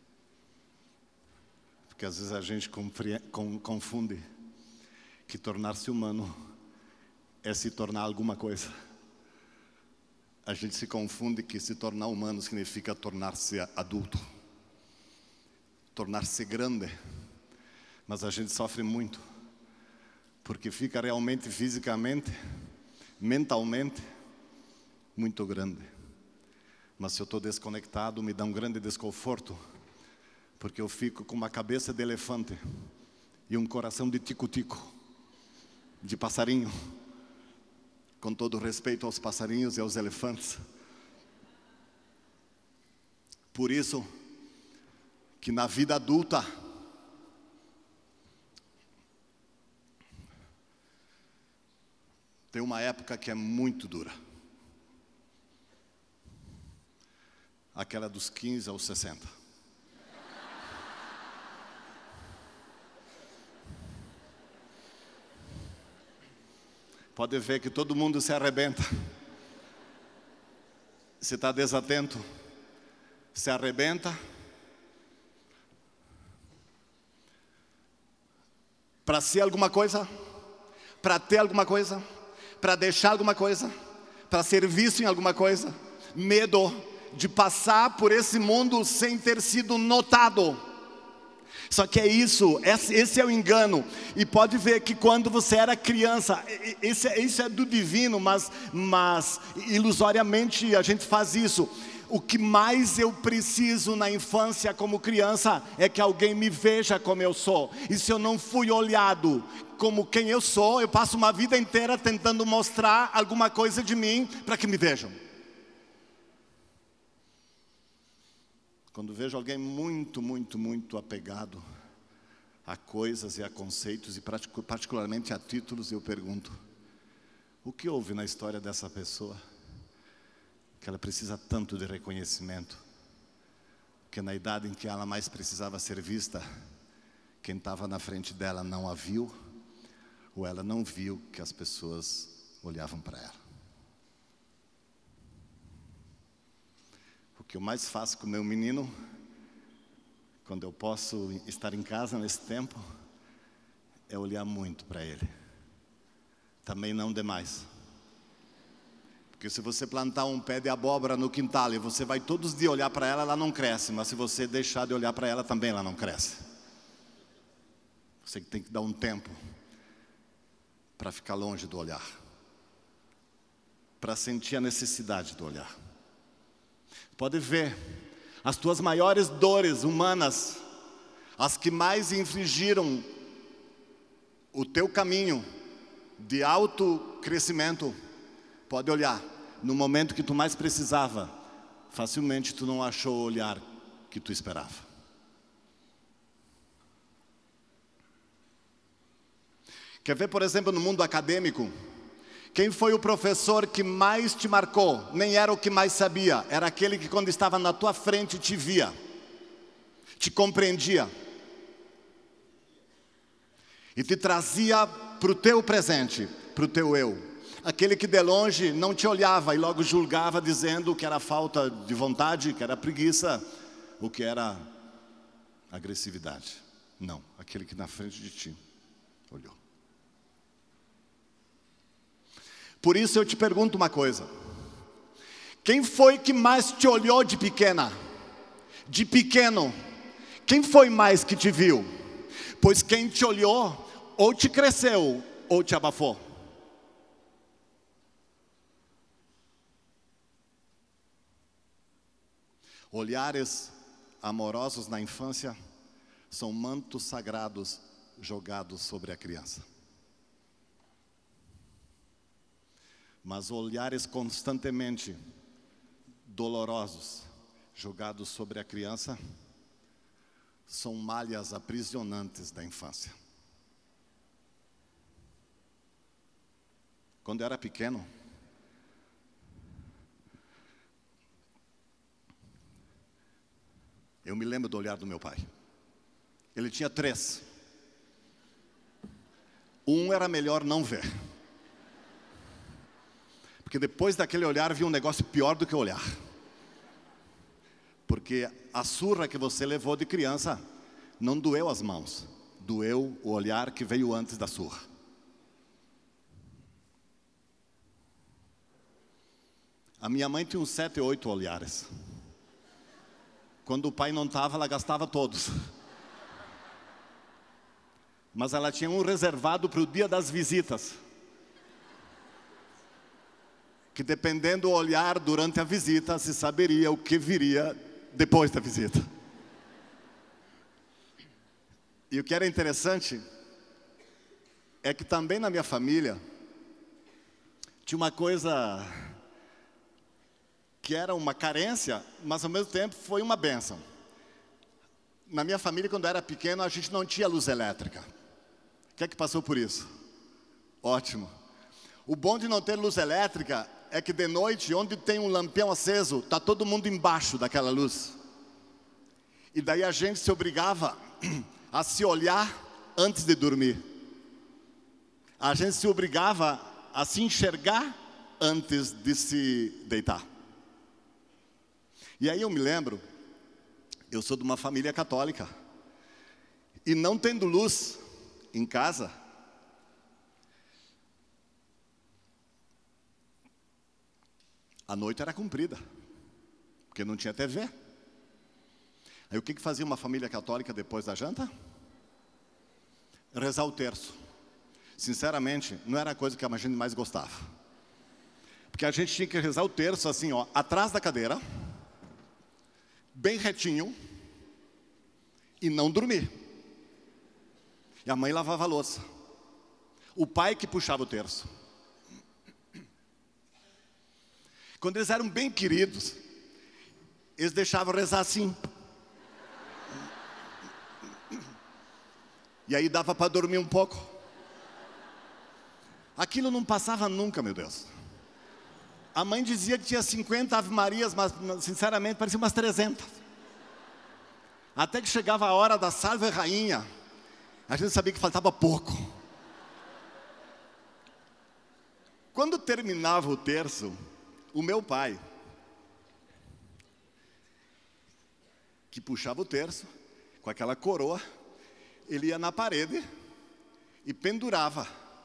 Porque às vezes a gente confunde que tornar-se humano é se tornar alguma coisa. A gente se confunde que se tornar humano significa tornar-se adulto, tornar-se grande. Mas a gente sofre muito, porque fica realmente fisicamente, mentalmente, muito grande. Mas se eu estou desconectado, me dá um grande desconforto, porque eu fico com uma cabeça de elefante e um coração de tico-tico, de passarinho. Com todo respeito aos passarinhos e aos elefantes. Por isso que na vida adulta tem uma época que é muito dura. Aquela dos 15 aos 60. Pode ver que todo mundo se arrebenta. Se está desatento, se arrebenta. Para ser alguma coisa, para ter alguma coisa, para deixar alguma coisa, para ser visto em alguma coisa. Medo de passar por esse mundo sem ter sido notado. Só que é isso, esse é o engano. E pode ver que quando você era criança, isso é do divino, mas ilusoriamente a gente faz isso. O que mais eu preciso na infância como criança é que alguém me veja como eu sou. E se eu não fui olhado como quem eu sou, eu passo uma vida inteira tentando mostrar alguma coisa de mim para que me vejam. Quando vejo alguém muito, muito, muito apegado a coisas e a conceitos, e particularmente a títulos, eu pergunto, o que houve na história dessa pessoa que ela precisa tanto de reconhecimento, que na idade em que ela mais precisava ser vista, quem estava na frente dela não a viu, ou ela não viu que as pessoas olhavam para ela. O que eu mais faço com o meu menino, quando eu posso estar em casa nesse tempo, é olhar muito para ele. Também não demais. Porque se você plantar um pé de abóbora no quintal e você vai todos os dias olhar para ela, ela não cresce. Mas se você deixar de olhar para ela, também ela não cresce. Você tem que dar um tempo para ficar longe do olhar, para sentir a necessidade do olhar. Pode ver, as tuas maiores dores humanas, as que mais infligiram o teu caminho de autocrescimento, pode olhar, no momento que tu mais precisava, facilmente tu não achou o olhar que tu esperava. Quer ver, por exemplo, no mundo acadêmico? Quem foi o professor que mais te marcou? Nem era o que mais sabia, era aquele que quando estava na tua frente te via, te compreendia e te trazia para o teu presente, para o teu eu. Aquele que de longe não te olhava e logo julgava, dizendo que era falta de vontade, que era preguiça, o que era agressividade. Não, aquele que na frente de ti olhou. Por isso eu te pergunto uma coisa: quem foi que mais te olhou de pequena? De pequeno? Quem foi mais que te viu? Pois quem te olhou, ou te cresceu, ou te abafou. Olhares amorosos na infância são mantos sagrados jogados sobre a criança. Mas olhares constantemente dolorosos jogados sobre a criança são malhas aprisionantes da infância. Quando eu era pequeno, eu me lembro do olhar do meu pai. Ele tinha 3. Um era melhor não ver. Porque depois daquele olhar vinha um negócio pior do que olhar. Porque a surra que você levou de criança não doeu as mãos, doeu o olhar que veio antes da surra. A minha mãe tinha uns 7, 8 olhares. Quando o pai não estava, ela gastava todos. Mas ela tinha um reservado para o dia das visitas. Que dependendo do olhar durante a visita, se saberia o que viria depois da visita. E o que era interessante é que também na minha família tinha uma coisa que era uma carência, mas ao mesmo tempo foi uma bênção. Na minha família, quando eu era pequeno, a gente não tinha luz elétrica. Quem é que passou por isso? Ótimo. O bom de não ter luz elétrica é que de noite, onde tem um lampião aceso, está todo mundo embaixo daquela luz. E daí a gente se obrigava a se olhar antes de dormir. A gente se obrigava a se enxergar antes de se deitar. E aí eu me lembro, eu sou de uma família católica. E não tendo luz em casa, a noite era comprida, porque não tinha TV. Aí o que fazia uma família católica depois da janta? Rezar o terço. Sinceramente, não era a coisa que a gente mais gostava. Porque a gente tinha que rezar o terço assim, ó, atrás da cadeira, bem retinho, e não dormir. E a mãe lavava a louça. O pai que puxava o terço. Quando eles eram bem queridos, eles deixavam rezar assim. E aí dava para dormir um pouco. Aquilo não passava nunca, meu Deus. A mãe dizia que tinha 50 Ave Marias, mas sinceramente parecia umas 300. Até que chegava a hora da Salve Rainha, a gente sabia que faltava pouco. Quando terminava o terço, o meu pai, que puxava o terço, com aquela coroa, ele ia na parede e pendurava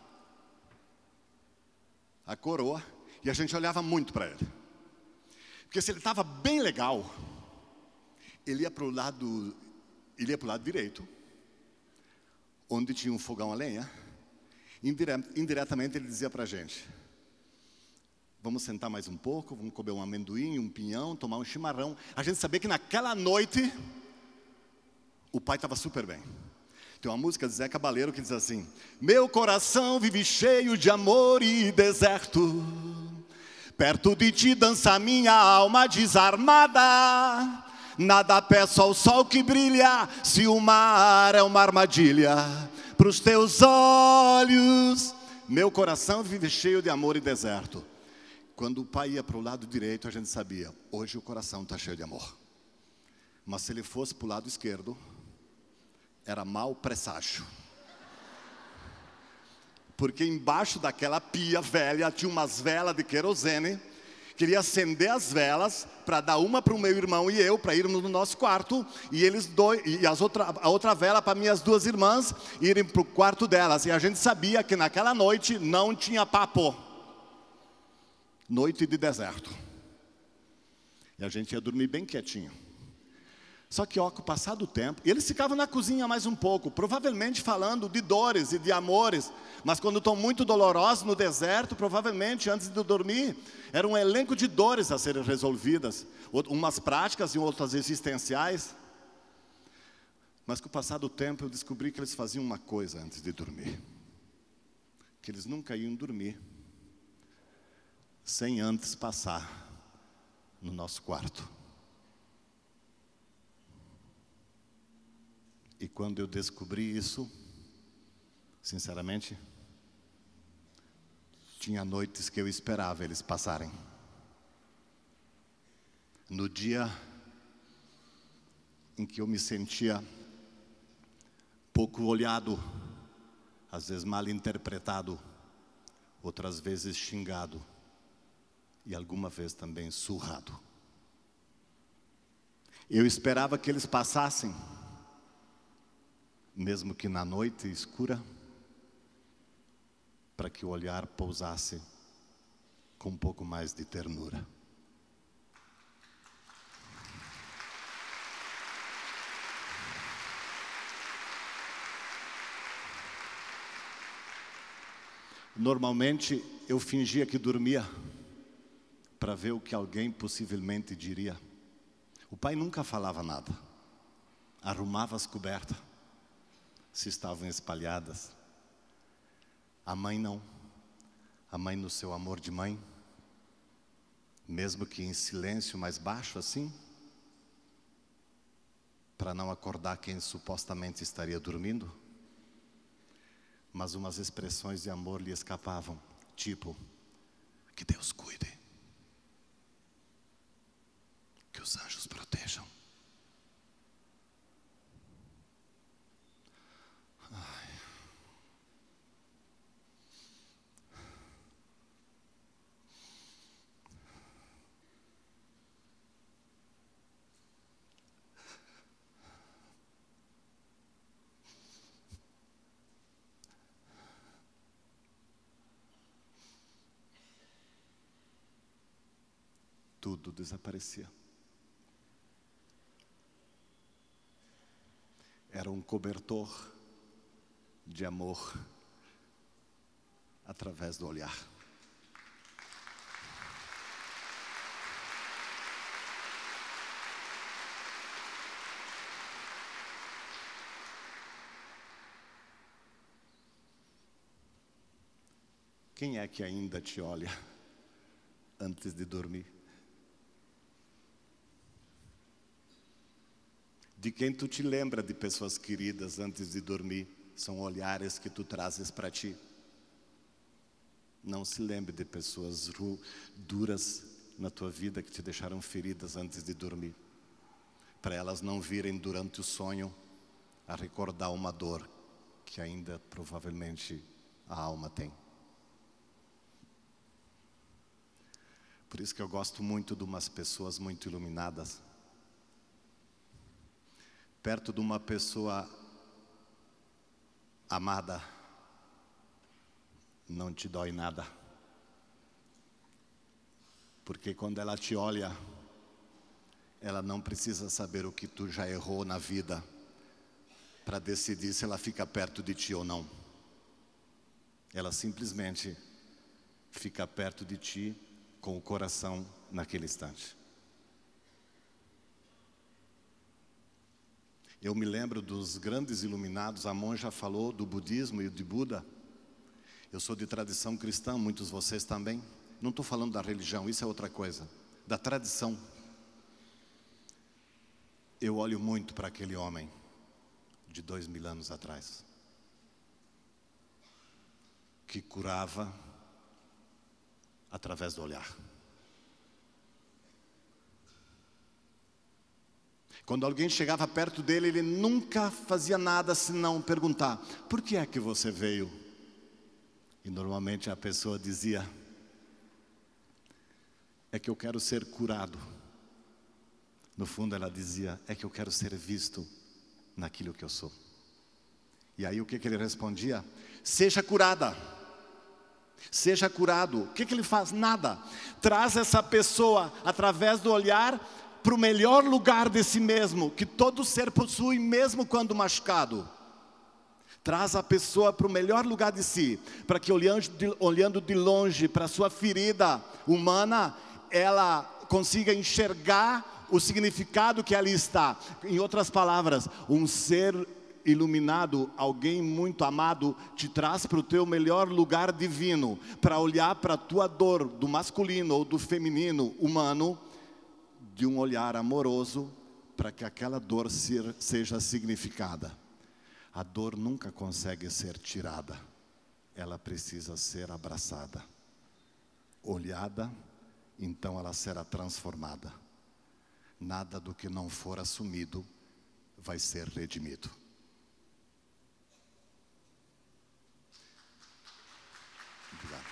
a coroa, e a gente olhava muito para ele. Porque se ele estava bem legal, ele ia para o lado direito, onde tinha um fogão a lenha. Indiretamente ele dizia para a gente: vamos sentar mais um pouco, vamos comer um amendoim, um pinhão, tomar um chimarrão. A gente sabia que naquela noite o pai estava super bem. Tem uma música de Zé Cabaleiro que diz assim: meu coração vive cheio de amor e deserto, perto de ti dança minha alma desarmada. Nada peço ao sol que brilha, se o mar é uma armadilha pros teus olhos. Meu coração vive cheio de amor e deserto. Quando o pai ia para o lado direito, a gente sabia, hoje o coração está cheio de amor. Mas se ele fosse para o lado esquerdo, era mau presságio. Porque embaixo daquela pia velha tinha umas velas de querosene. Queria acender as velas para dar uma para o meu irmão e eu, para irmos no nosso quarto, e eles dois, e a outra vela para minhas 2 irmãs irem para o quarto delas. E a gente sabia que naquela noite não tinha papo. Noite de deserto. E a gente ia dormir bem quietinho. Só que, ó, com o passar do tempo, eles ficavam na cozinha mais um pouco, provavelmente falando de dores e de amores. Mas quando estão muito dolorosos no deserto, provavelmente, antes de dormir, era um elenco de dores a serem resolvidas. Umas práticas e outras existenciais. Mas com o passar do tempo, eu descobri que eles faziam uma coisa antes de dormir. Que eles nunca iam dormir sem antes passar no nosso quarto. E quando eu descobri isso, sinceramente, tinha noites que eu esperava eles passarem. No dia em que eu me sentia pouco olhado, às vezes mal interpretado, outras vezes xingado e alguma vez também surrado. Eu esperava que eles passassem, mesmo que na noite escura, para que o olhar pousasse com um pouco mais de ternura. Normalmente eu fingia que dormia para ver o que alguém possivelmente diria. O pai nunca falava nada, arrumava as cobertas, se estavam espalhadas. A mãe não. A mãe, no seu amor de mãe, mesmo que em silêncio mais baixo assim, para não acordar quem supostamente estaria dormindo, mas umas expressões de amor lhe escapavam, tipo: que Deus cuide, que os anjos protejam. Tudo desaparecia. Era um cobertor de amor através do olhar. Quem é que ainda te olha antes de dormir? De quem tu te lembra de pessoas queridas antes de dormir? São olhares que tu trazes para ti. Não se lembre de pessoas duras na tua vida que te deixaram feridas antes de dormir, para elas não virem durante o sonho a recordar uma dor que ainda provavelmente a alma tem. Por isso que eu gosto muito de umas pessoas muito iluminadas. Perto de uma pessoa amada, não te dói nada. Porque quando ela te olha, ela não precisa saber o que tu já errou na vida para decidir se ela fica perto de ti ou não. Ela simplesmente fica perto de ti com o coração naquele instante. Eu me lembro dos grandes iluminados. A monja falou do budismo e de Buda. Eu sou de tradição cristã, muitos de vocês também. Não estou falando da religião, isso é outra coisa. Da tradição. Eu olho muito para aquele homem de 2000 anos atrás, que curava através do olhar. Quando alguém chegava perto dele, ele nunca fazia nada senão perguntar: por que é que você veio? E normalmente a pessoa dizia: é que eu quero ser curado. No fundo ela dizia: é que eu quero ser visto naquilo que eu sou. E aí o que ele respondia? Seja curada. Seja curado. O que ele faz? Nada. Traz essa pessoa através do olhar para o melhor lugar de si mesmo, que todo ser possui, mesmo quando machucado. Traz a pessoa para o melhor lugar de si, para que olhando de longe para a sua ferida humana, ela consiga enxergar o significado que ali está. Em outras palavras, um ser iluminado, alguém muito amado, te traz para o teu melhor lugar divino, para olhar para a tua dor, do masculino ou do feminino humano, de um olhar amoroso, para que aquela dor seja significada. A dor nunca consegue ser tirada, ela precisa ser abraçada, olhada, então ela será transformada. Nada do que não for assumido vai ser redimido. Obrigado.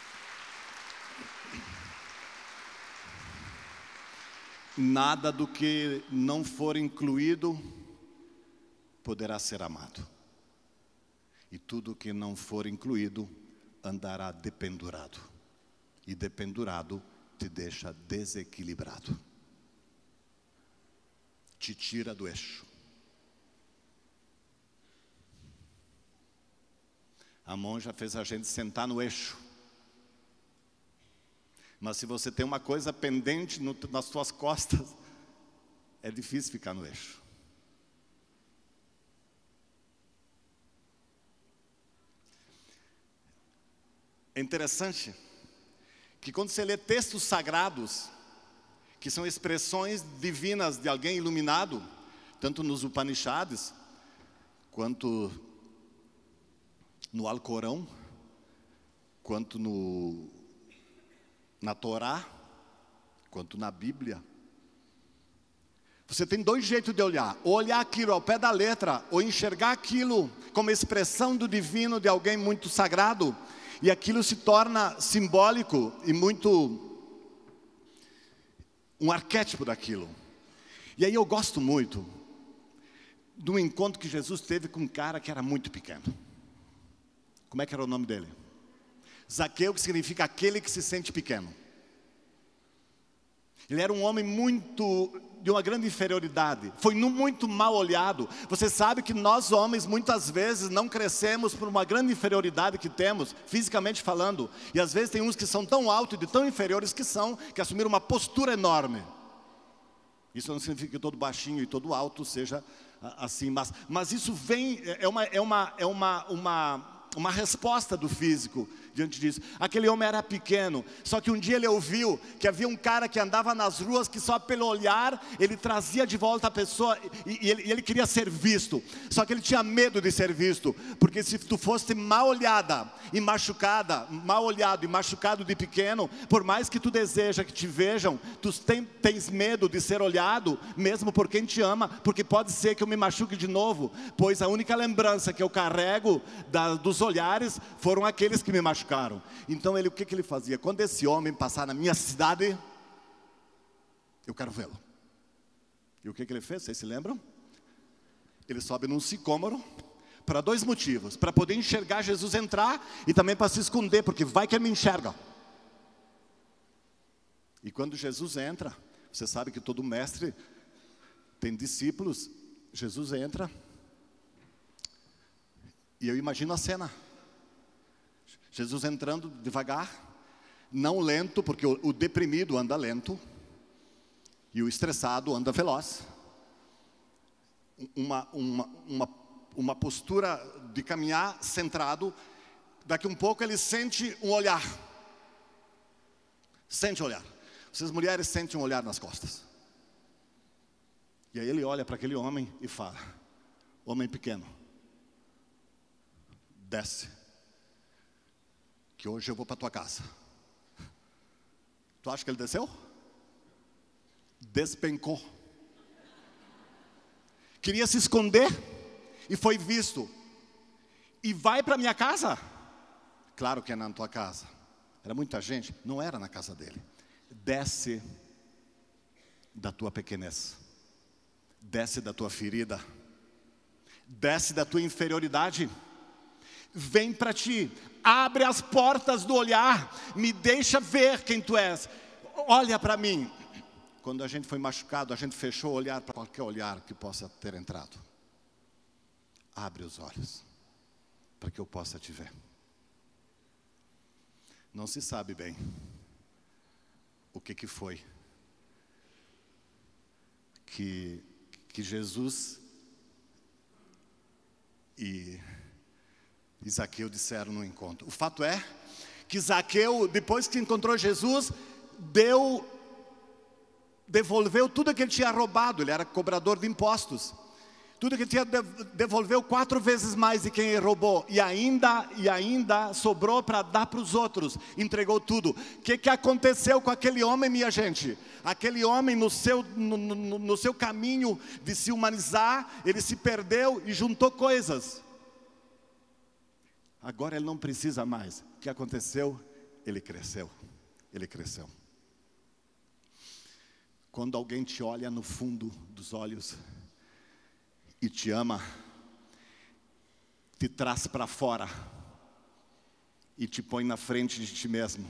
Nada do que não for incluído poderá ser amado. E tudo que não for incluído andará dependurado. E dependurado te deixa desequilibrado. Te tira do eixo. A monja fez a gente sentar no eixo. Mas se você tem uma coisa pendente nas suas costas, é difícil ficar no eixo. É interessante que quando você lê textos sagrados, que são expressões divinas de alguém iluminado, tanto nos Upanishads, quanto no Alcorão, quanto na Torá, quanto na Bíblia. Você tem dois jeitos de olhar: ou olhar aquilo ao pé da letra, ou enxergar aquilo como expressão do divino de alguém muito sagrado, e aquilo se torna simbólico e muito um arquétipo daquilo. E aí eu gosto muito do encontro que Jesus teve com um cara que era muito pequeno. Como é que era o nome dele? Zaqueu, que significa aquele que se sente pequeno. Ele era um homem de uma grande inferioridade, foi muito mal olhado. Você sabe que nós homens muitas vezes não crescemos por uma grande inferioridade que temos, fisicamente falando. E às vezes tem uns que são tão altos e de tão inferiores que assumiram uma postura enorme. Isso não significa que todo baixinho e todo alto seja assim, mas isso vem, é uma resposta do físico diante disso. Aquele homem era pequeno, só que um dia ele ouviu que havia um cara que andava nas ruas, que só pelo olhar ele trazia de volta a pessoa, e ele queria ser visto. Só que ele tinha medo de ser visto, porque se tu fosse mal olhada e machucada, mal olhado e machucado de pequeno, por mais que tu deseja que te vejam, tu tens medo de ser olhado, mesmo por quem te ama, porque pode ser que eu me machuque de novo, pois a única lembrança que eu carrego dos olhares foram aqueles que me machucaram. Então o que ele fazia? Quando esse homem passar na minha cidade, eu quero vê-lo. E o que ele fez? Vocês se lembram? Ele sobe num sicômoro, para dois motivos: para poder enxergar Jesus entrar, e também para se esconder, porque vai que ele me enxerga. E quando Jesus entra, você sabe que todo mestre tem discípulos. Jesus entra, e eu imagino a cena. Jesus entrando devagar, não lento, porque o deprimido anda lento, e o estressado anda veloz. Uma postura de caminhar centrado. Daqui um pouco ele sente um olhar. Sente olhar. Vocês mulheres sentem um olhar nas costas. E aí ele olha para aquele homem e fala: homem pequeno, desce, que hoje eu vou para tua casa. Tu acha que ele desceu? Despencou. Queria se esconder e foi visto. E vai para minha casa? Claro que é na tua casa. Era muita gente? Não era na casa dele. Desce da tua pequenez, desce da tua ferida, desce da tua inferioridade. Vem para ti, abre as portas do olhar, me deixa ver quem tu és. Olha para mim, quando a gente foi machucado, a gente fechou o olhar para qualquer olhar que possa ter entrado. Abre os olhos, para que eu possa te ver. Não se sabe bem o que foi que Jesus e Zaqueu disseram no encontro. O fato é que Zaqueu, depois que encontrou Jesus, devolveu tudo que ele tinha roubado. Ele era cobrador de impostos. Tudo que ele tinha, devolveu 4 vezes mais de quem ele roubou. E ainda sobrou para dar para os outros. Entregou tudo. O que aconteceu com aquele homem, minha gente? Aquele homem, no seu caminho de se humanizar, ele se perdeu e juntou coisas. Agora ele não precisa mais. O que aconteceu? Ele cresceu. Ele cresceu. Quando alguém te olha no fundo dos olhos e te ama, te traz para fora e te põe na frente de ti mesmo,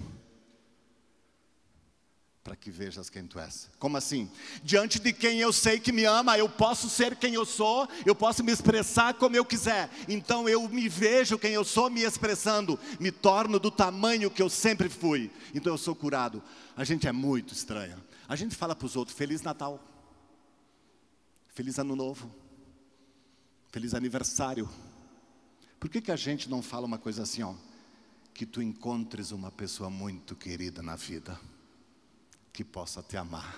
para que vejas quem tu és. Como assim? Diante de quem eu sei que me ama, eu posso ser quem eu sou, eu posso me expressar como eu quiser. Então eu me vejo quem eu sou me expressando, me torno do tamanho que eu sempre fui. Então eu sou curado. A gente é muito estranha. A gente fala para os outros, Feliz Natal, Feliz Ano Novo, Feliz Aniversário. Por que a gente não fala uma coisa assim, ó? Que tu encontres uma pessoa muito querida na vida, que possa te amar,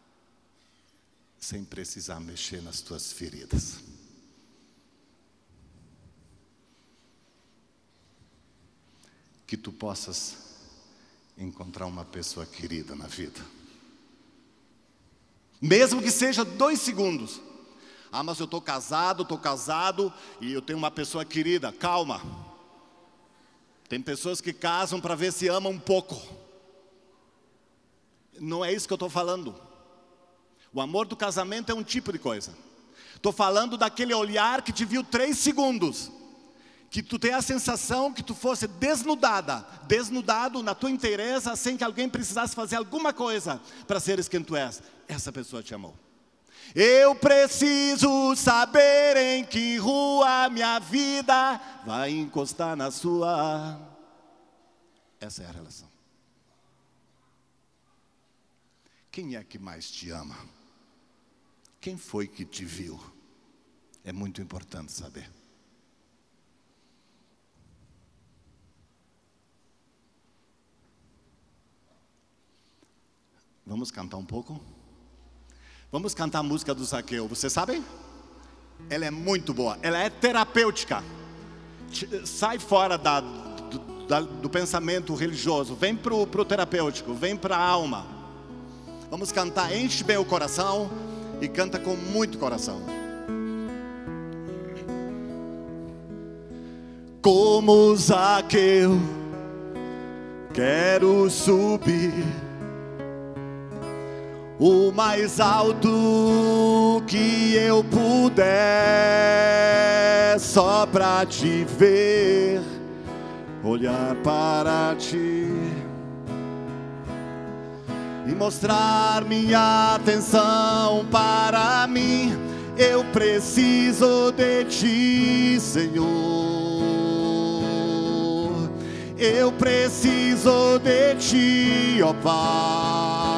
sem precisar mexer nas tuas feridas. Que tu possas encontrar uma pessoa querida na vida. Mesmo que seja 2 segundos. Ah, mas eu estou casado e eu tenho uma pessoa querida. Calma. Tem pessoas que casam para ver se amam um pouco. Não é isso que eu estou falando. O amor do casamento é um tipo de coisa. Estou falando daquele olhar que te viu 3 segundos. Que tu tem a sensação que tu fosse desnudado na tua inteireza, sem que alguém precisasse fazer alguma coisa para seres quem tu és. Essa pessoa te amou. Eu preciso saber em que rua minha vida vai encostar na sua. Essa é a relação. Quem é que mais te ama? Quem foi que te viu? É muito importante saber. Vamos cantar um pouco? Vamos cantar a música do Zaqueu. Vocês sabem? Ela é muito boa. Ela é terapêutica. Sai fora do pensamento religioso. Vem pro terapêutico. Vem para a alma. Vamos cantar. Enche bem o coração. E canta com muito coração. Como Zaqueu, quero subir o mais alto que eu puder, só pra te ver, olhar para ti e mostrar minha atenção para mim. Eu preciso de ti, Senhor. Eu preciso de ti, ó Pai.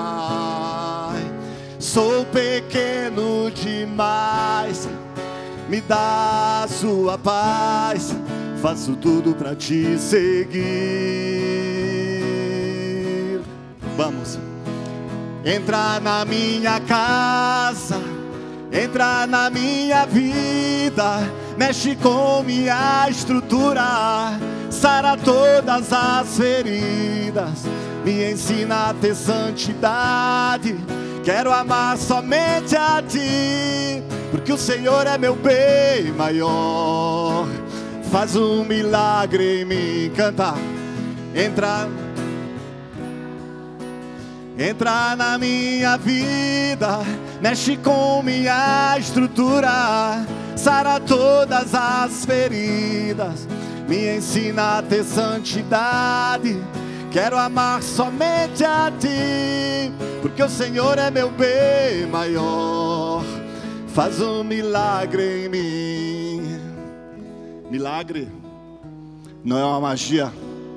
Sou pequeno demais, me dá a sua paz, faço tudo pra te seguir. Vamos. Entra na minha casa, entra na minha vida, mexe com minha estrutura, sara todas as feridas, me ensina a ter santidade. Quero amar somente a ti, porque o Senhor é meu bem maior. Faz um milagre em mim, canta. Entra na minha vida, mexe com minha estrutura, sara todas as feridas, me ensina a ter santidade. quero amar somente a Ti, porque o Senhor é meu bem maior. Faz um milagre em mim. Milagre não é uma magia.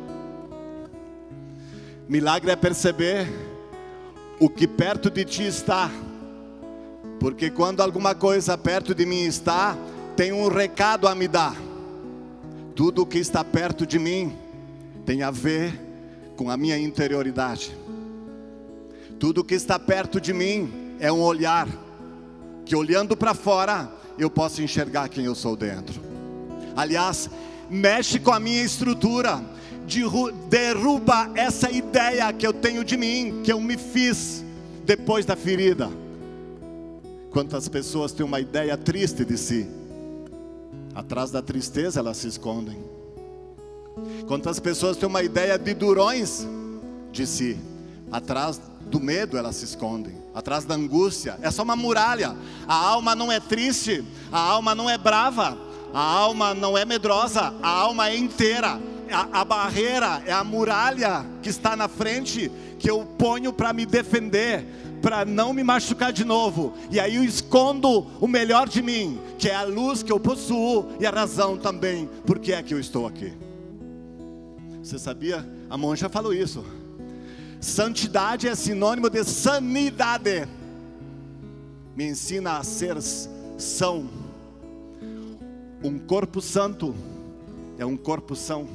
Milagre é perceber o que perto de Ti está. Porque quando alguma coisa perto de mim está, tem um recado a me dar. Tudo o que está perto de mim tem a ver com a minha interioridade. Tudo o que está perto de mim é um olhar, que olhando para fora, eu posso enxergar quem eu sou dentro. Aliás, mexe com a minha estrutura, derruba essa ideia que eu tenho de mim, que eu me fiz depois da ferida. Quantas pessoas têm uma ideia triste de si? Atrás da tristeza elas se escondem. Quantas pessoas têm uma ideia de durões de si? Atrás do medo elas se escondem. Atrás da angústia, é só uma muralha. A alma não é triste, a alma não é brava, a alma não é medrosa, a alma é inteira. A barreira é a muralha que está na frente, que eu ponho para me defender, para não me machucar de novo. E aí eu escondo o melhor de mim, que é a luz que eu possuo e a razão também, porque é que eu estou aqui. Você sabia? A monja falou isso. Santidade é sinônimo de sanidade. Me ensina a ser são. Um corpo santo é um corpo são.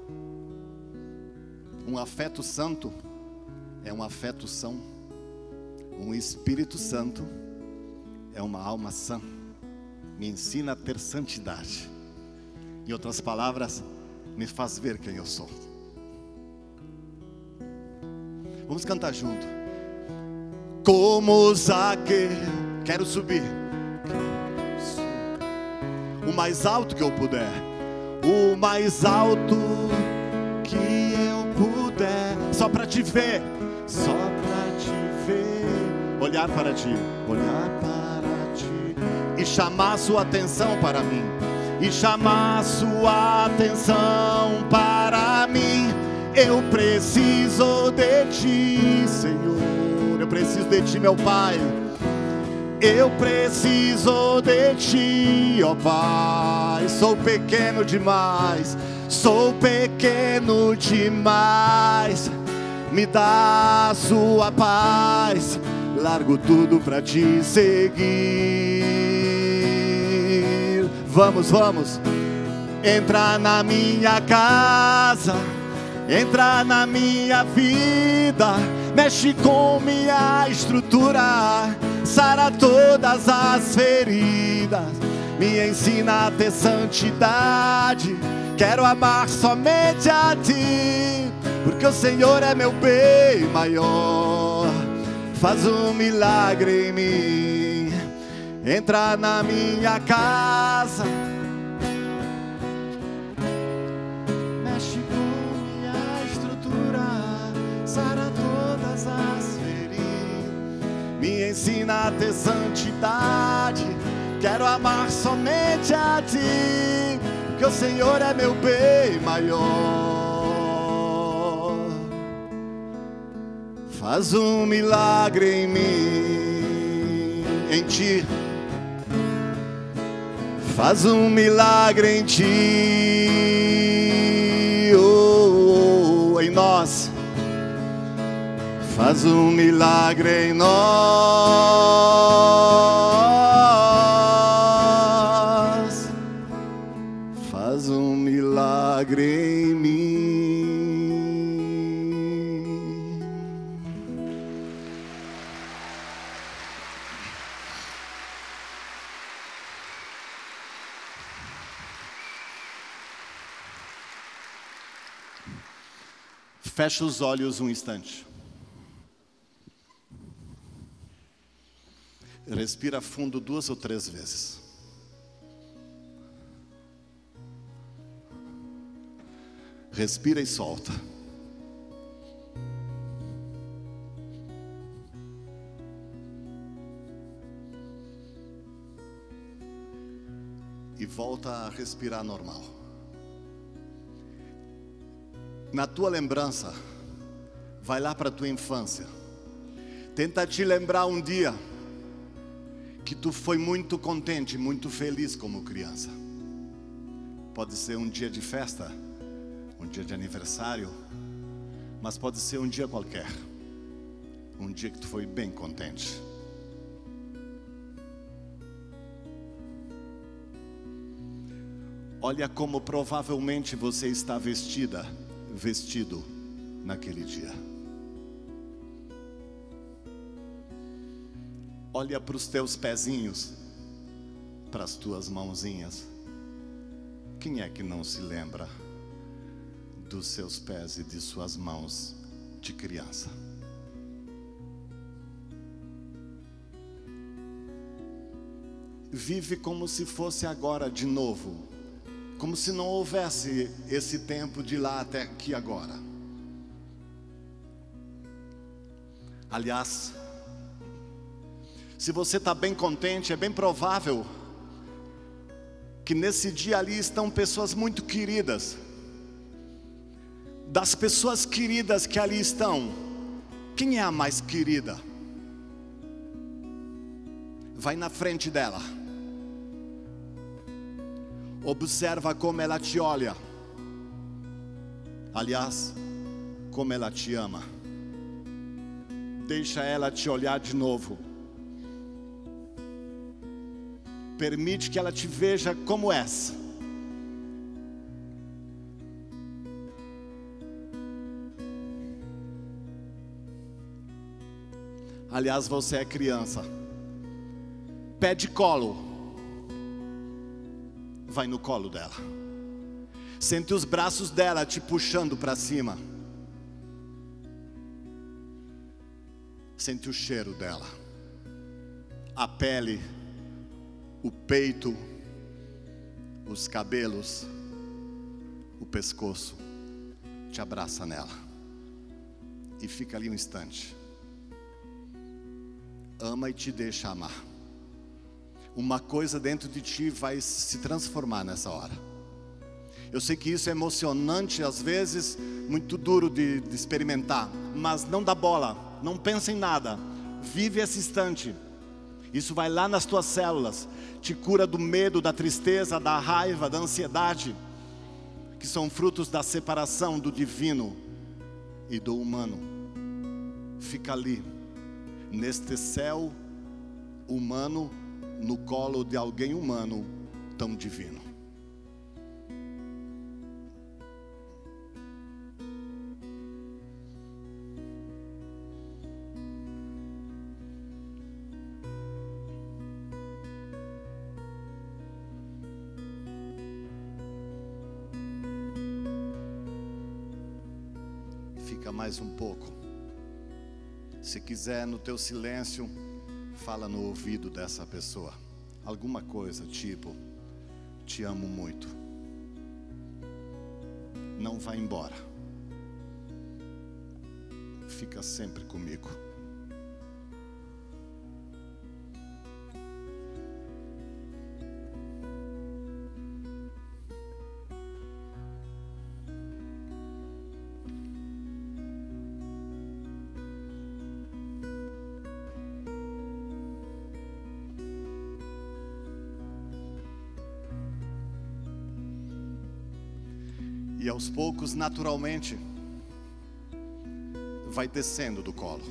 Um afeto santo é um afeto são. Um Espírito Santo é uma alma sã. Me ensina a ter santidade. Em outras palavras, me faz ver quem eu sou. Vamos cantar junto. Como Zaqueu, quero subir o mais alto que eu puder, o mais alto que eu puder, só para te ver, só para te ver, olhar para ti, olhar para ti, e chamar sua atenção para mim, e chamar sua atenção para mim. Eu preciso de Ti, Senhor, eu preciso de Ti, meu Pai. Eu preciso de Ti, ó Pai. Sou pequeno demais, sou pequeno demais. Me dá sua paz, largo tudo pra Te seguir. Vamos, vamos. Entra na minha casa, entra na minha vida, mexe com minha estrutura, sara todas as feridas, me ensina a ter santidade. Quero amar somente a Ti, porque o Senhor é meu bem maior. Faz um milagre em mim, entra na minha casa, mexe com minha estrutura, sara todas as feridas, me ensina a ter santidade. Quero amar somente a Ti, porque o Senhor é meu bem maior. Faz um milagre em mim, em Ti. Faz um milagre em Ti, oh, oh, em nós. Faz um milagre em nós. Faz um milagre em mim. Fecha os olhos um instante. Respira fundo 2 ou 3 vezes. Respira e solta. E volta a respirar normal. Na tua lembrança, Vai lá para a tua infância. Tenta te lembrar um dia que tu foi muito contente, muito feliz como criança. Pode ser um dia de festa, um dia de aniversário, mas pode ser um dia qualquer. Um dia que tu foi bem contente. Olha como provavelmente você está vestido naquele dia. Olha para os teus pezinhos, para as tuas mãozinhas. Quem é que não se lembra dos seus pés e de suas mãos de criança? Vive como se fosse agora de novo, como se não houvesse esse tempo de lá até aqui agora. Aliás, se você está bem contente, é bem provável que nesse dia ali estão pessoas muito queridas. Das pessoas queridas que ali estão, quem é a mais querida? Vai na frente dela. Observa como ela te olha. Aliás, como ela te ama. Deixa ela te olhar de novo. Permite que ela te veja como és. Aliás, você é criança. Pede colo. Vai no colo dela. Sente os braços dela te puxando para cima. Sente o cheiro dela. A pele, o peito, os cabelos, o pescoço. Te abraça nela. E fica ali um instante. Ama e te deixa amar. Uma coisa dentro de ti vai se transformar nessa hora. Eu sei que isso é emocionante, às vezes muito duro de experimentar, mas não dá bola, não pensa em nada. Vive esse instante. Isso vai lá nas tuas células, te cura do medo, da tristeza, da raiva, da ansiedade, que são frutos da separação do divino e do humano. Fica ali, neste céu humano, no colo de alguém humano tão divino. Fica mais um pouco. Se quiser, no teu silêncio, fala no ouvido dessa pessoa. Alguma coisa tipo: te amo muito. Não vai embora. Fica sempre comigo. E aos poucos, naturalmente, vai descendo do colo.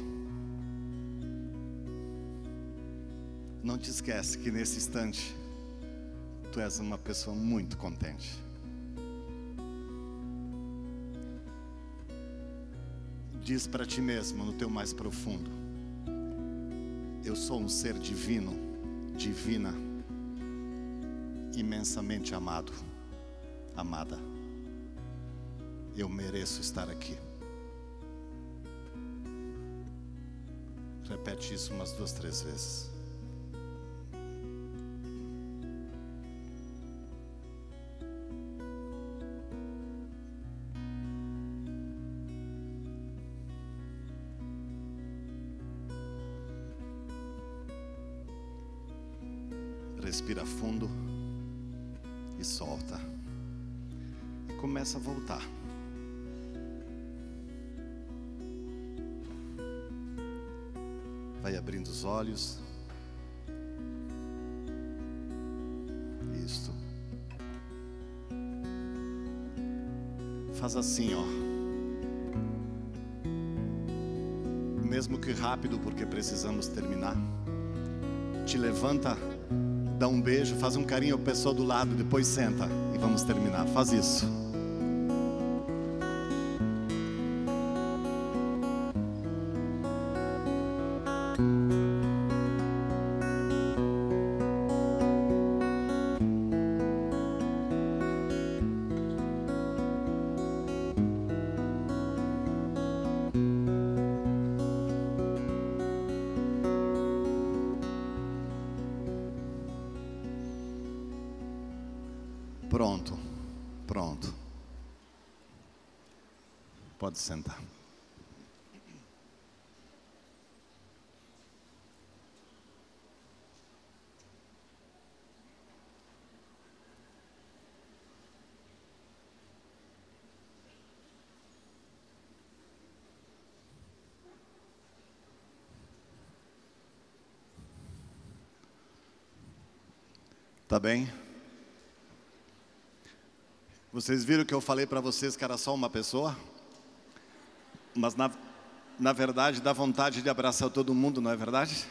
Não te esquece que nesse instante, tu és uma pessoa muito contente. Diz para ti mesmo, no teu mais profundo: eu sou um ser divino, divina, imensamente amado, amada. Eu mereço estar aqui. Repete isso umas 2, 3 vezes. Respira fundo e solta. E começa a voltar. Vai abrindo os olhos. Isto. Faz assim, ó. Mesmo que rápido, porque precisamos terminar. Te levanta, dá um beijo, faz um carinho à pessoa do lado, depois senta e vamos terminar. Faz isso. Pronto, pronto. Pode sentar. Tá bem? Vocês viram que eu falei para vocês que era só uma pessoa? Mas na verdade dá vontade de abraçar todo mundo, não é verdade?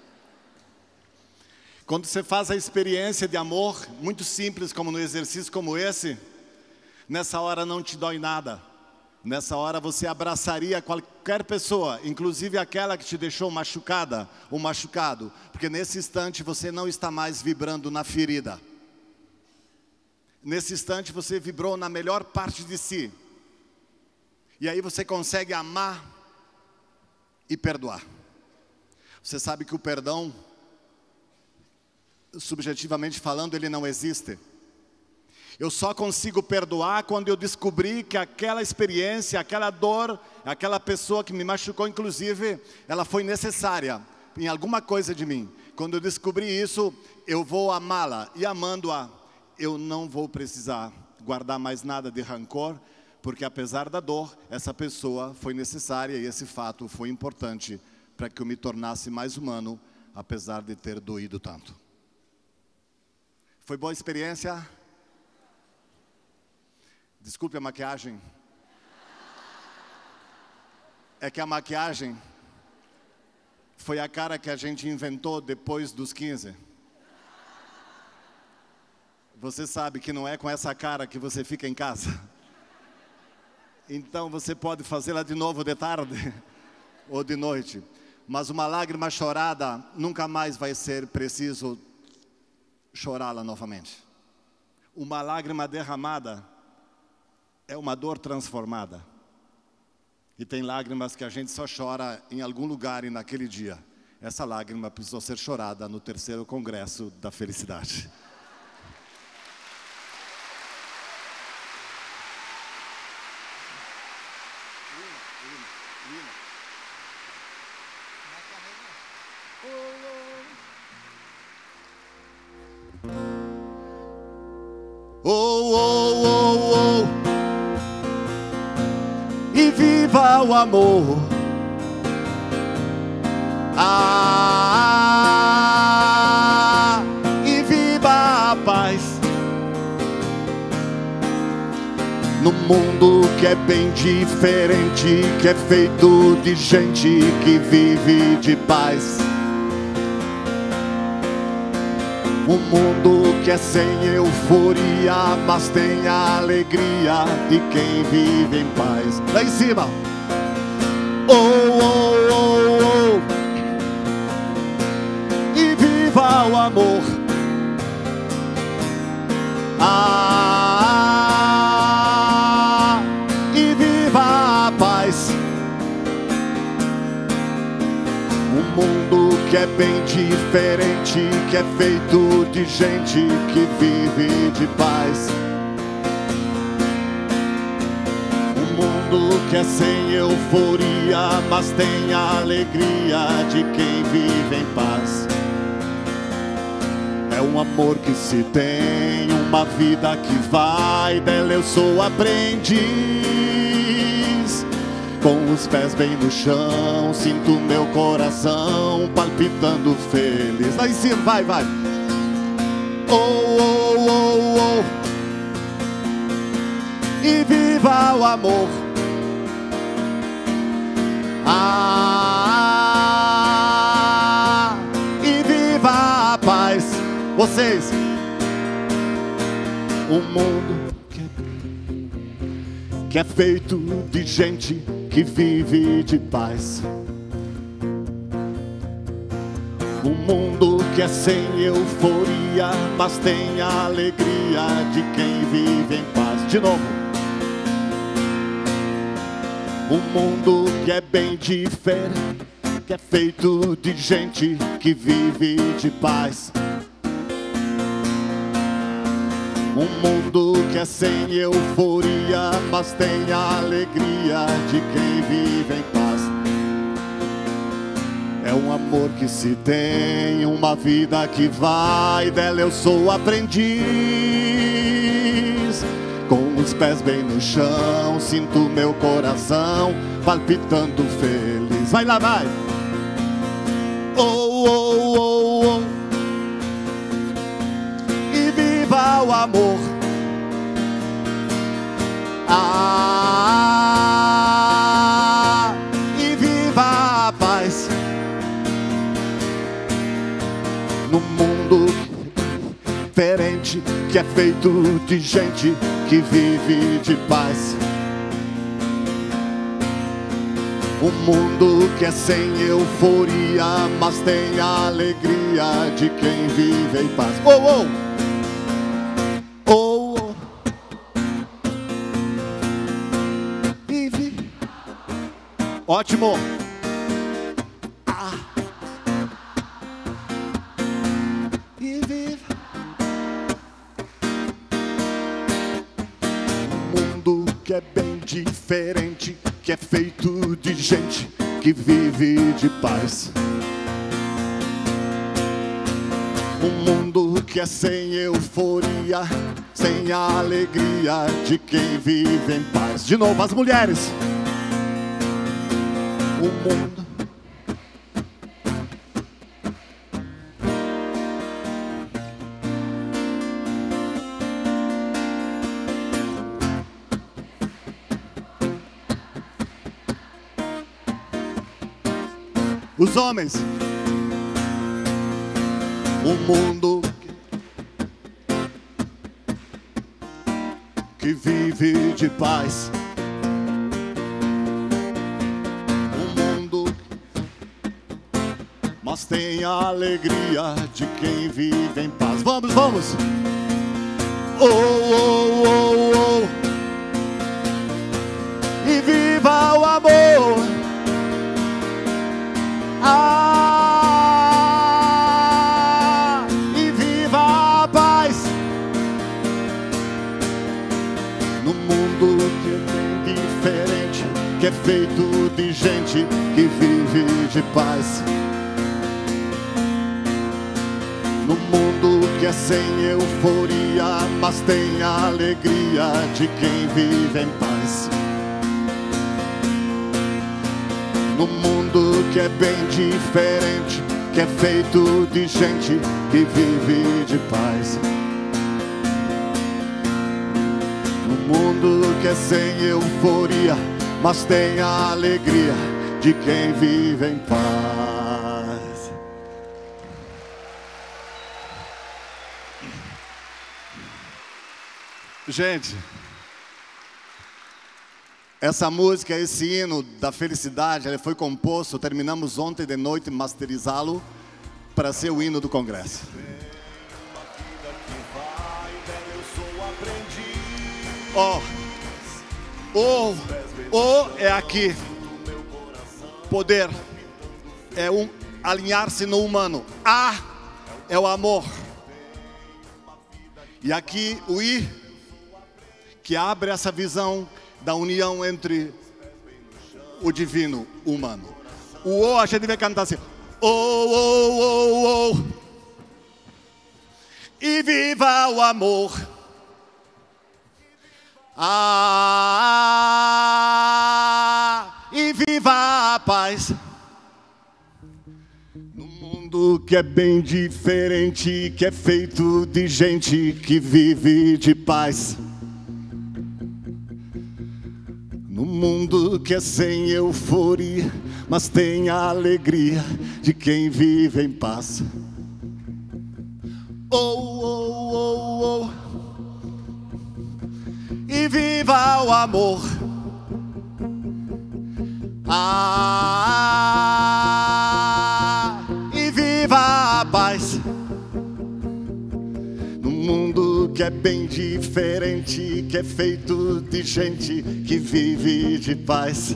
Quando você faz a experiência de amor, muito simples como no exercício como esse, nessa hora não te dói nada. Nessa hora você abraçaria qualquer pessoa, inclusive aquela que te deixou machucada ou machucado, porque nesse instante você não está mais vibrando na ferida. Nesse instante você vibrou na melhor parte de si. E aí você consegue amar e perdoar. Você sabe que o perdão, subjetivamente falando, ele não existe. Eu só consigo perdoar quando eu descobri que aquela experiência, aquela dor, aquela pessoa que me machucou, inclusive, ela foi necessária em alguma coisa de mim. Quando eu descobri isso, eu vou amá-la. E amando-a, eu não vou precisar guardar mais nada de rancor, porque apesar da dor, essa pessoa foi necessária e esse fato foi importante para que eu me tornasse mais humano, apesar de ter doído tanto. Foi boa experiência? Desculpe a maquiagem. É que a maquiagem foi a cara que a gente inventou depois dos 15. Você sabe que não é com essa cara que você fica em casa. Então você pode fazê-la de novo de tarde ou de noite. Mas uma lágrima chorada, nunca mais vai ser preciso chorá-la novamente. Uma lágrima derramada é uma dor transformada. E tem lágrimas que a gente só chora em algum lugar e naquele dia. Essa lágrima precisou ser chorada no 3º Congresso da Felicidade. Oh, oh, oh, oh. E viva o amor. E viva a paz. No mundo que é bem diferente, que é feito de gente que vive de paz. Um mundo que é sem euforia, mas tem a alegria de quem vive em paz. Lá em cima. Oh, oh, oh, oh. E viva o amor. E viva a paz. Um mundo que é bem diferente, que é feito de gente que vive de paz. Um mundo que é sem euforia, mas tem a alegria de quem vive em paz. É um amor que se tem, uma vida que vai, dela eu sou aprendiz. Com os pés bem no chão, sinto meu coração palpitando feliz. Lá em cima, vai, vai. Oh, oh, oh, oh. E viva o amor. Ah, e viva a paz. Vocês. Um mundo que é feito de gente que vive de paz. Um mundo que é sem euforia, mas tem a alegria de quem vive em paz. De novo. Um mundo que é bem diferente, que é feito de gente que vive de paz. Um mundo que é sem euforia, mas tem a alegria de quem vive em paz. É um amor que se tem, uma vida que vai, dela eu sou aprendiz. Com os pés bem no chão, sinto meu coração palpitando feliz. Vai lá, vai! Oh, oh, oh, oh. E viva o amor. Ah, e viva a paz. No mundo diferente, que é feito de gente que vive de paz. Um mundo que é sem euforia, mas tem a alegria de quem vive em paz. Oh, oh, oh, oh. Vive. Ótimo. Ah. E vive. Um mundo que é bem diferente, que é feito de gente que vive de paz. Um mundo que é sem euforia, sem a alegria de quem vive em paz. De novo, as mulheres. Um mundo os homens. Um mundo que vive de paz. Um mundo, mas tem a alegria de quem vive em paz. Vamos, vamos. Oh, oh, oh, oh. E viva o amor. Ah, e viva a paz. No mundo que é bem diferente, que é feito de gente que vive de paz. No mundo que é sem euforia, mas tem a alegria de quem vive em paz. No mundo que é bem diferente, que é feito de gente que vive de paz. No mundo que é sem euforia, mas tem a alegria de quem vive em paz. Gente, essa música, esse hino da felicidade, ele foi composto, terminamos ontem de noite masterizá-lo para ser o hino do congresso. É aqui. Poder é alinhar-se no humano. A é o amor. E aqui o I, que abre essa visão da união entre o divino e o humano. O O a gente vai cantar assim. Oh. E viva o amor. Ah, e paz. Num mundo que é bem diferente, que é feito de gente que vive de paz. Num mundo que é sem euforia, mas tem a alegria de quem vive em paz. Oh, oh, oh, oh. E viva o amor. E viva a paz. Num mundo que é bem diferente, que é feito de gente que vive de paz.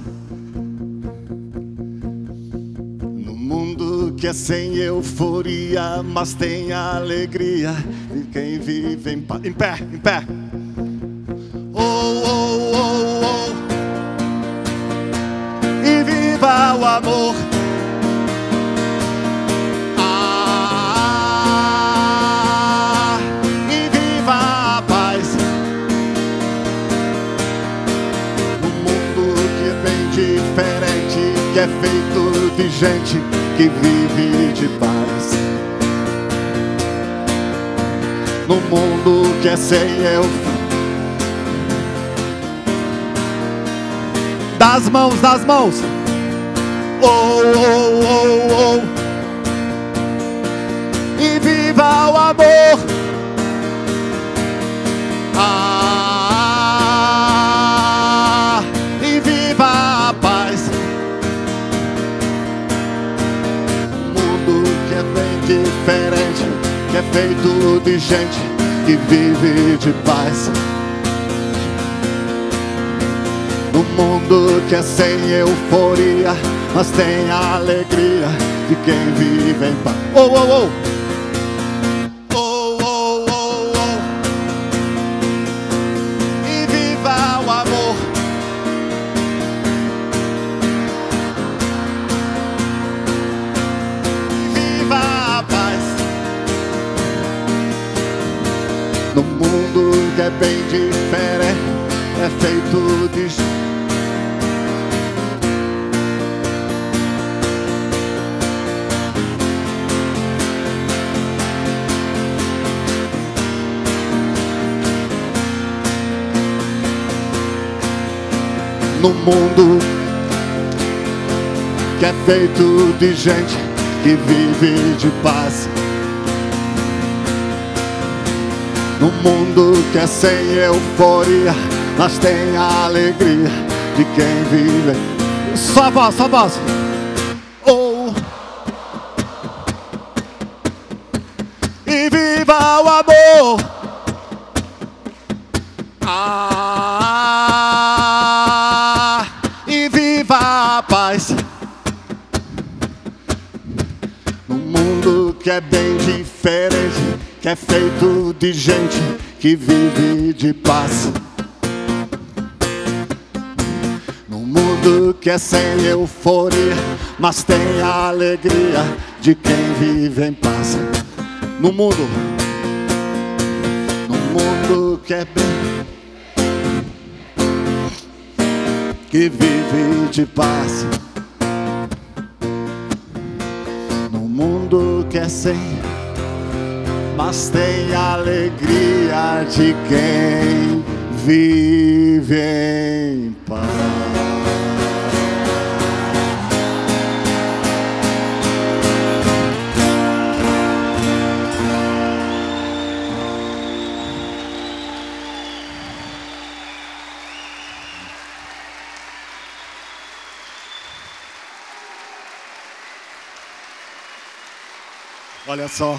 Num mundo que é sem euforia, mas tem a alegria de quem vive em paz. Em pé, em pé. Oh, oh, oh, oh. E viva o amor. E viva a paz. Um mundo que é bem diferente, que é feito de gente que vive de paz. Num mundo que é sem euforia. Das mãos, das mãos. Oh, oh, oh, oh. E viva o amor. E viva a paz. Um mundo que é bem diferente, que é feito de gente que vive de paz. No mundo que é sem euforia, mas tem a alegria de quem vive em paz. Oh, oh, oh. Oh, oh, oh, oh. E viva o amor. E viva a paz. No mundo que é bem diferente, é feito de... No mundo que é feito de gente que vive de paz. No mundo que é sem euforia, mas tem a alegria de quem vive. Só a voz, só a voz. Oh. E viva o amor. E viva a paz. Num mundo que é bem diferente, que é feito de gente que vive de paz. Num mundo que é sem euforia, mas tem a alegria de quem vive em paz. No mundo que é bem, que vive de paz. No mundo que é sem, mas tem a alegria de quem vive em paz. Olha só.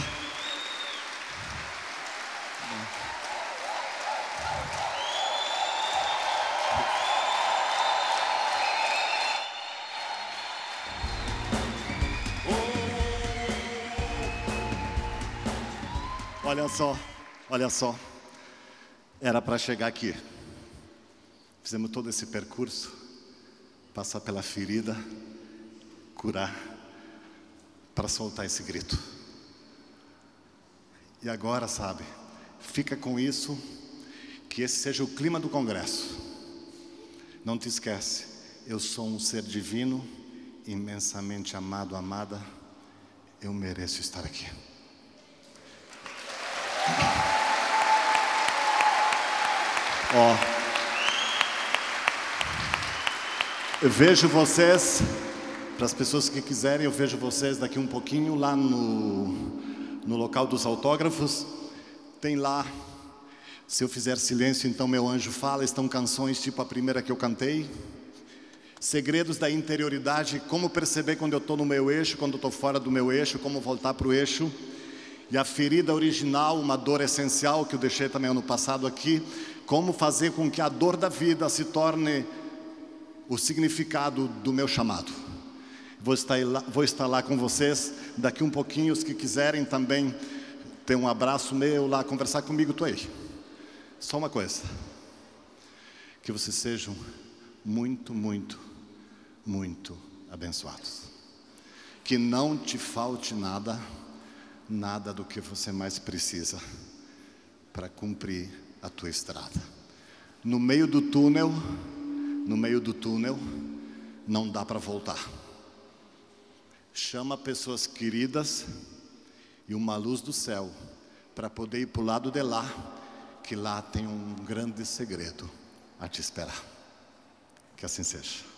Olha só, olha só. Era para chegar aqui. Fizemos todo esse percurso, passar pela ferida, curar, para soltar esse grito. E agora, sabe, fica com isso, que esse seja o clima do congresso. Não te esquece, eu sou um ser divino imensamente amado, amada, eu mereço estar aqui. Eu vejo vocês, para as pessoas que quiserem, eu vejo vocês daqui um pouquinho lá no local dos autógrafos. Tem lá, se eu fizer silêncio, então meu anjo fala, estão canções tipo a primeira que eu cantei. Segredos da interioridade, como perceber quando eu estou no meu eixo, quando eu estou fora do meu eixo, como voltar para o eixo. E a ferida original, uma dor essencial, que eu deixei também ano passado aqui, como fazer com que a dor da vida se torne o significado do meu chamado. Vou estar lá com vocês daqui um pouquinho. Os que quiserem também ter um abraço meu lá, conversar comigo, estou aí. Só uma coisa, que vocês sejam muito, muito, muito abençoados. Que não te falte nada, nada do que você mais precisa para cumprir a tua estrada. No meio do túnel, não dá para voltar. Chama pessoas queridas e uma luz do céu para poder ir para o lado de lá, que lá tem um grande segredo a te esperar. Que assim seja.